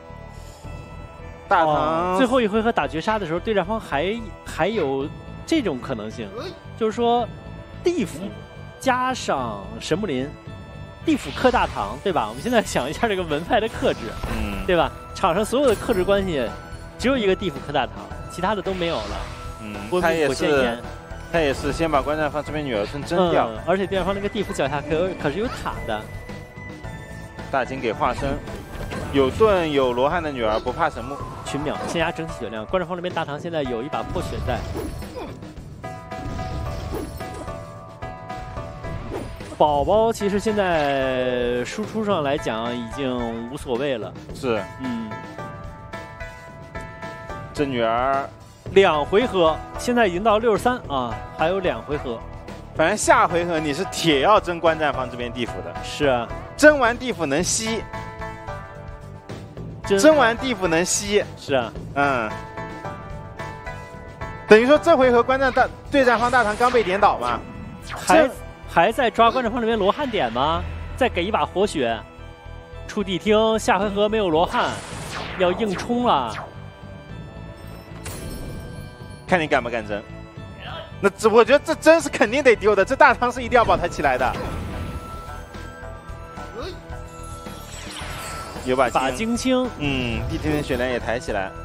大唐、 哦、最后一回合打绝杀的时候，对战方还还有这种可能性，就是说地府加上神木林，地府克大唐，对吧？我们现在想一下这个文派的克制， 嗯， 对吧？场上所有的克制关系，只有一个地府克大唐，其他的都没有了。 嗯，他也是，他也是先把观战方这边女儿村征掉、 嗯，而且对战方那个地府脚下可可是有塔的。 大金给化身，有盾有罗汉的女儿不怕神木。 群秒先压整体血量，观战方这边大唐现在有一把破血在。宝宝其实现在输出上来讲已经无所谓了。 是， 嗯， 这女儿两回合，现在已经到六十三啊，还有两回合。 反正下回合你是铁要争观战方这边地府的。 是啊， 争完地府能吸。争完地府能吸， 是啊， 嗯，等于说这回合观战大对战方大唐刚被点倒嘛， 还还在抓观战方这边罗汉点吗？再给一把活血，出地厅，下回合没有罗汉，要硬冲了， 看你敢不敢争。那这我觉得这真是肯定得丢的，这大唐是一定要保他起来的。有把把精清， 嗯，地天的血量也抬起来，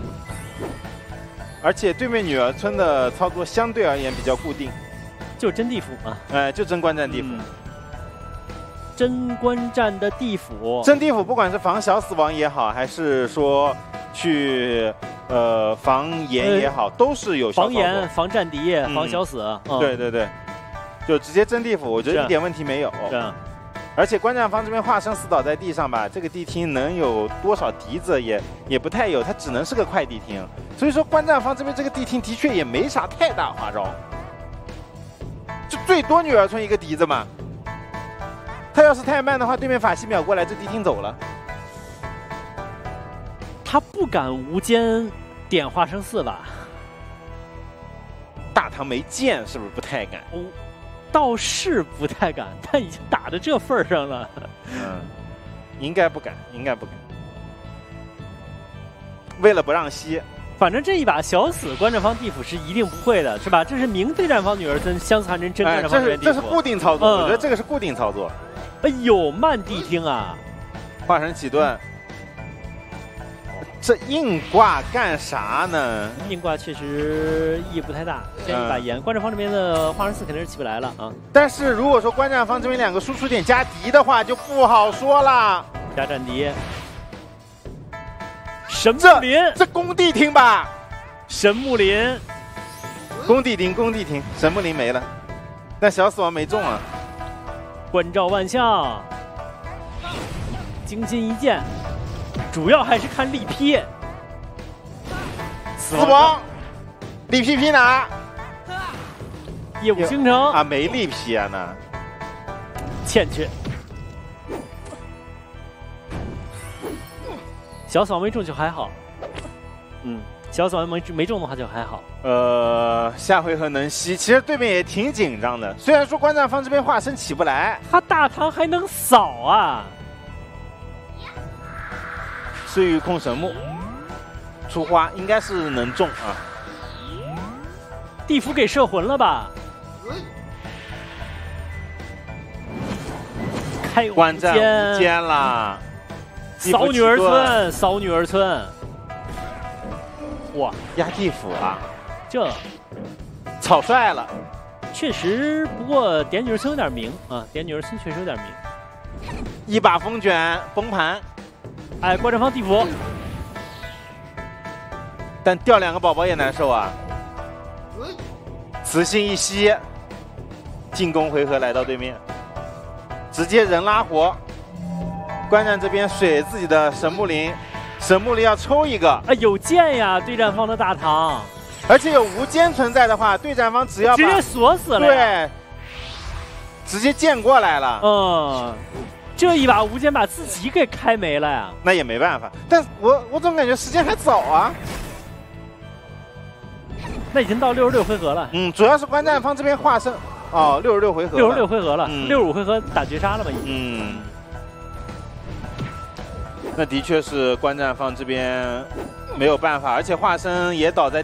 而且对面女儿村的操作相对而言比较固定， 就真地府嘛， 哎、呃，就真观战地府，嗯、 真观战的地府， 真地府不管是防小死亡也好，还是说去呃防炎也好，呃、都是有效防炎、防战敌、嗯、防小死，嗯、 对对对，就直接真地府，我觉得一点问题没有。 是啊。 而且观战方这边化身死倒在地上吧，这个地厅能有多少笛子也也不太有，它只能是个快地厅。所以说观战方这边这个地厅的确也没啥太大花招，就最多女儿村一个笛子嘛。他要是太慢的话，对面法系秒过来，这地厅走了。 他不敢无间点化身四吧？ 大唐没剑是不是不太敢？ 哦。倒是不太敢，但已经打到这份上了。 嗯，应该不敢，应该不敢。为了不让吸， 反正这一把小死观战方地府是一定不会的，是吧？这是明对战方女儿村相似寒针真观战方地府、 哎，这是这是固定操作、嗯，我觉得这个是固定操作。 哎呦，慢地听啊！ 化神起盾。这硬挂干啥呢？ 硬挂确实意义不太大，先一把盐。嗯、观战方这边的化身四肯定是起不来了啊。 但是如果说观战方这边两个输出点加敌的话，就不好说了。 加战敌，神木林， 这工地厅吧？ 神木林， 工地厅，工地厅，神木林没了，但小死亡没中啊。 关照万象，精心一剑。主要还是看力劈， 死亡，力劈劈哪？ 业务形成啊，没力劈啊那， 欠缺。小死亡没中就还好，嗯，小死亡没没中的话就还好。 呃，下回合能吸，其实对面也挺紧张的。虽然说观战方这边化身起不来， 他大唐还能扫啊。 岁月控神木出花应该是能中啊！ 地府给摄魂了吧？开观战无间啦！ 扫女儿村，扫女儿村！哇， 压地府啊！ 这草率了， 确实。不过点女儿村有点名啊，点女儿村确实有点名。 一把风卷崩盘。 哎，观战方地府， 但掉两个宝宝也难受啊。磁性一吸，进攻回合来到对面，直接人拉活。观战这边水自己的神木林，神木林要抽一个。 啊，有剑呀，对战方的大唐， 而且有无间存在的话，对战方只要直接锁死了。 对，直接剑过来了。 嗯。这一把无间把自己给开没了呀， 那也没办法。但我我总感觉时间还早啊。 那已经到六十六回合了。 嗯，主要是观战方这边化身哦，六十六回合， 六十六回合了，六十五回合打绝杀了吧已经。 嗯。 那的确是观战方这边没有办法，而且化身也倒在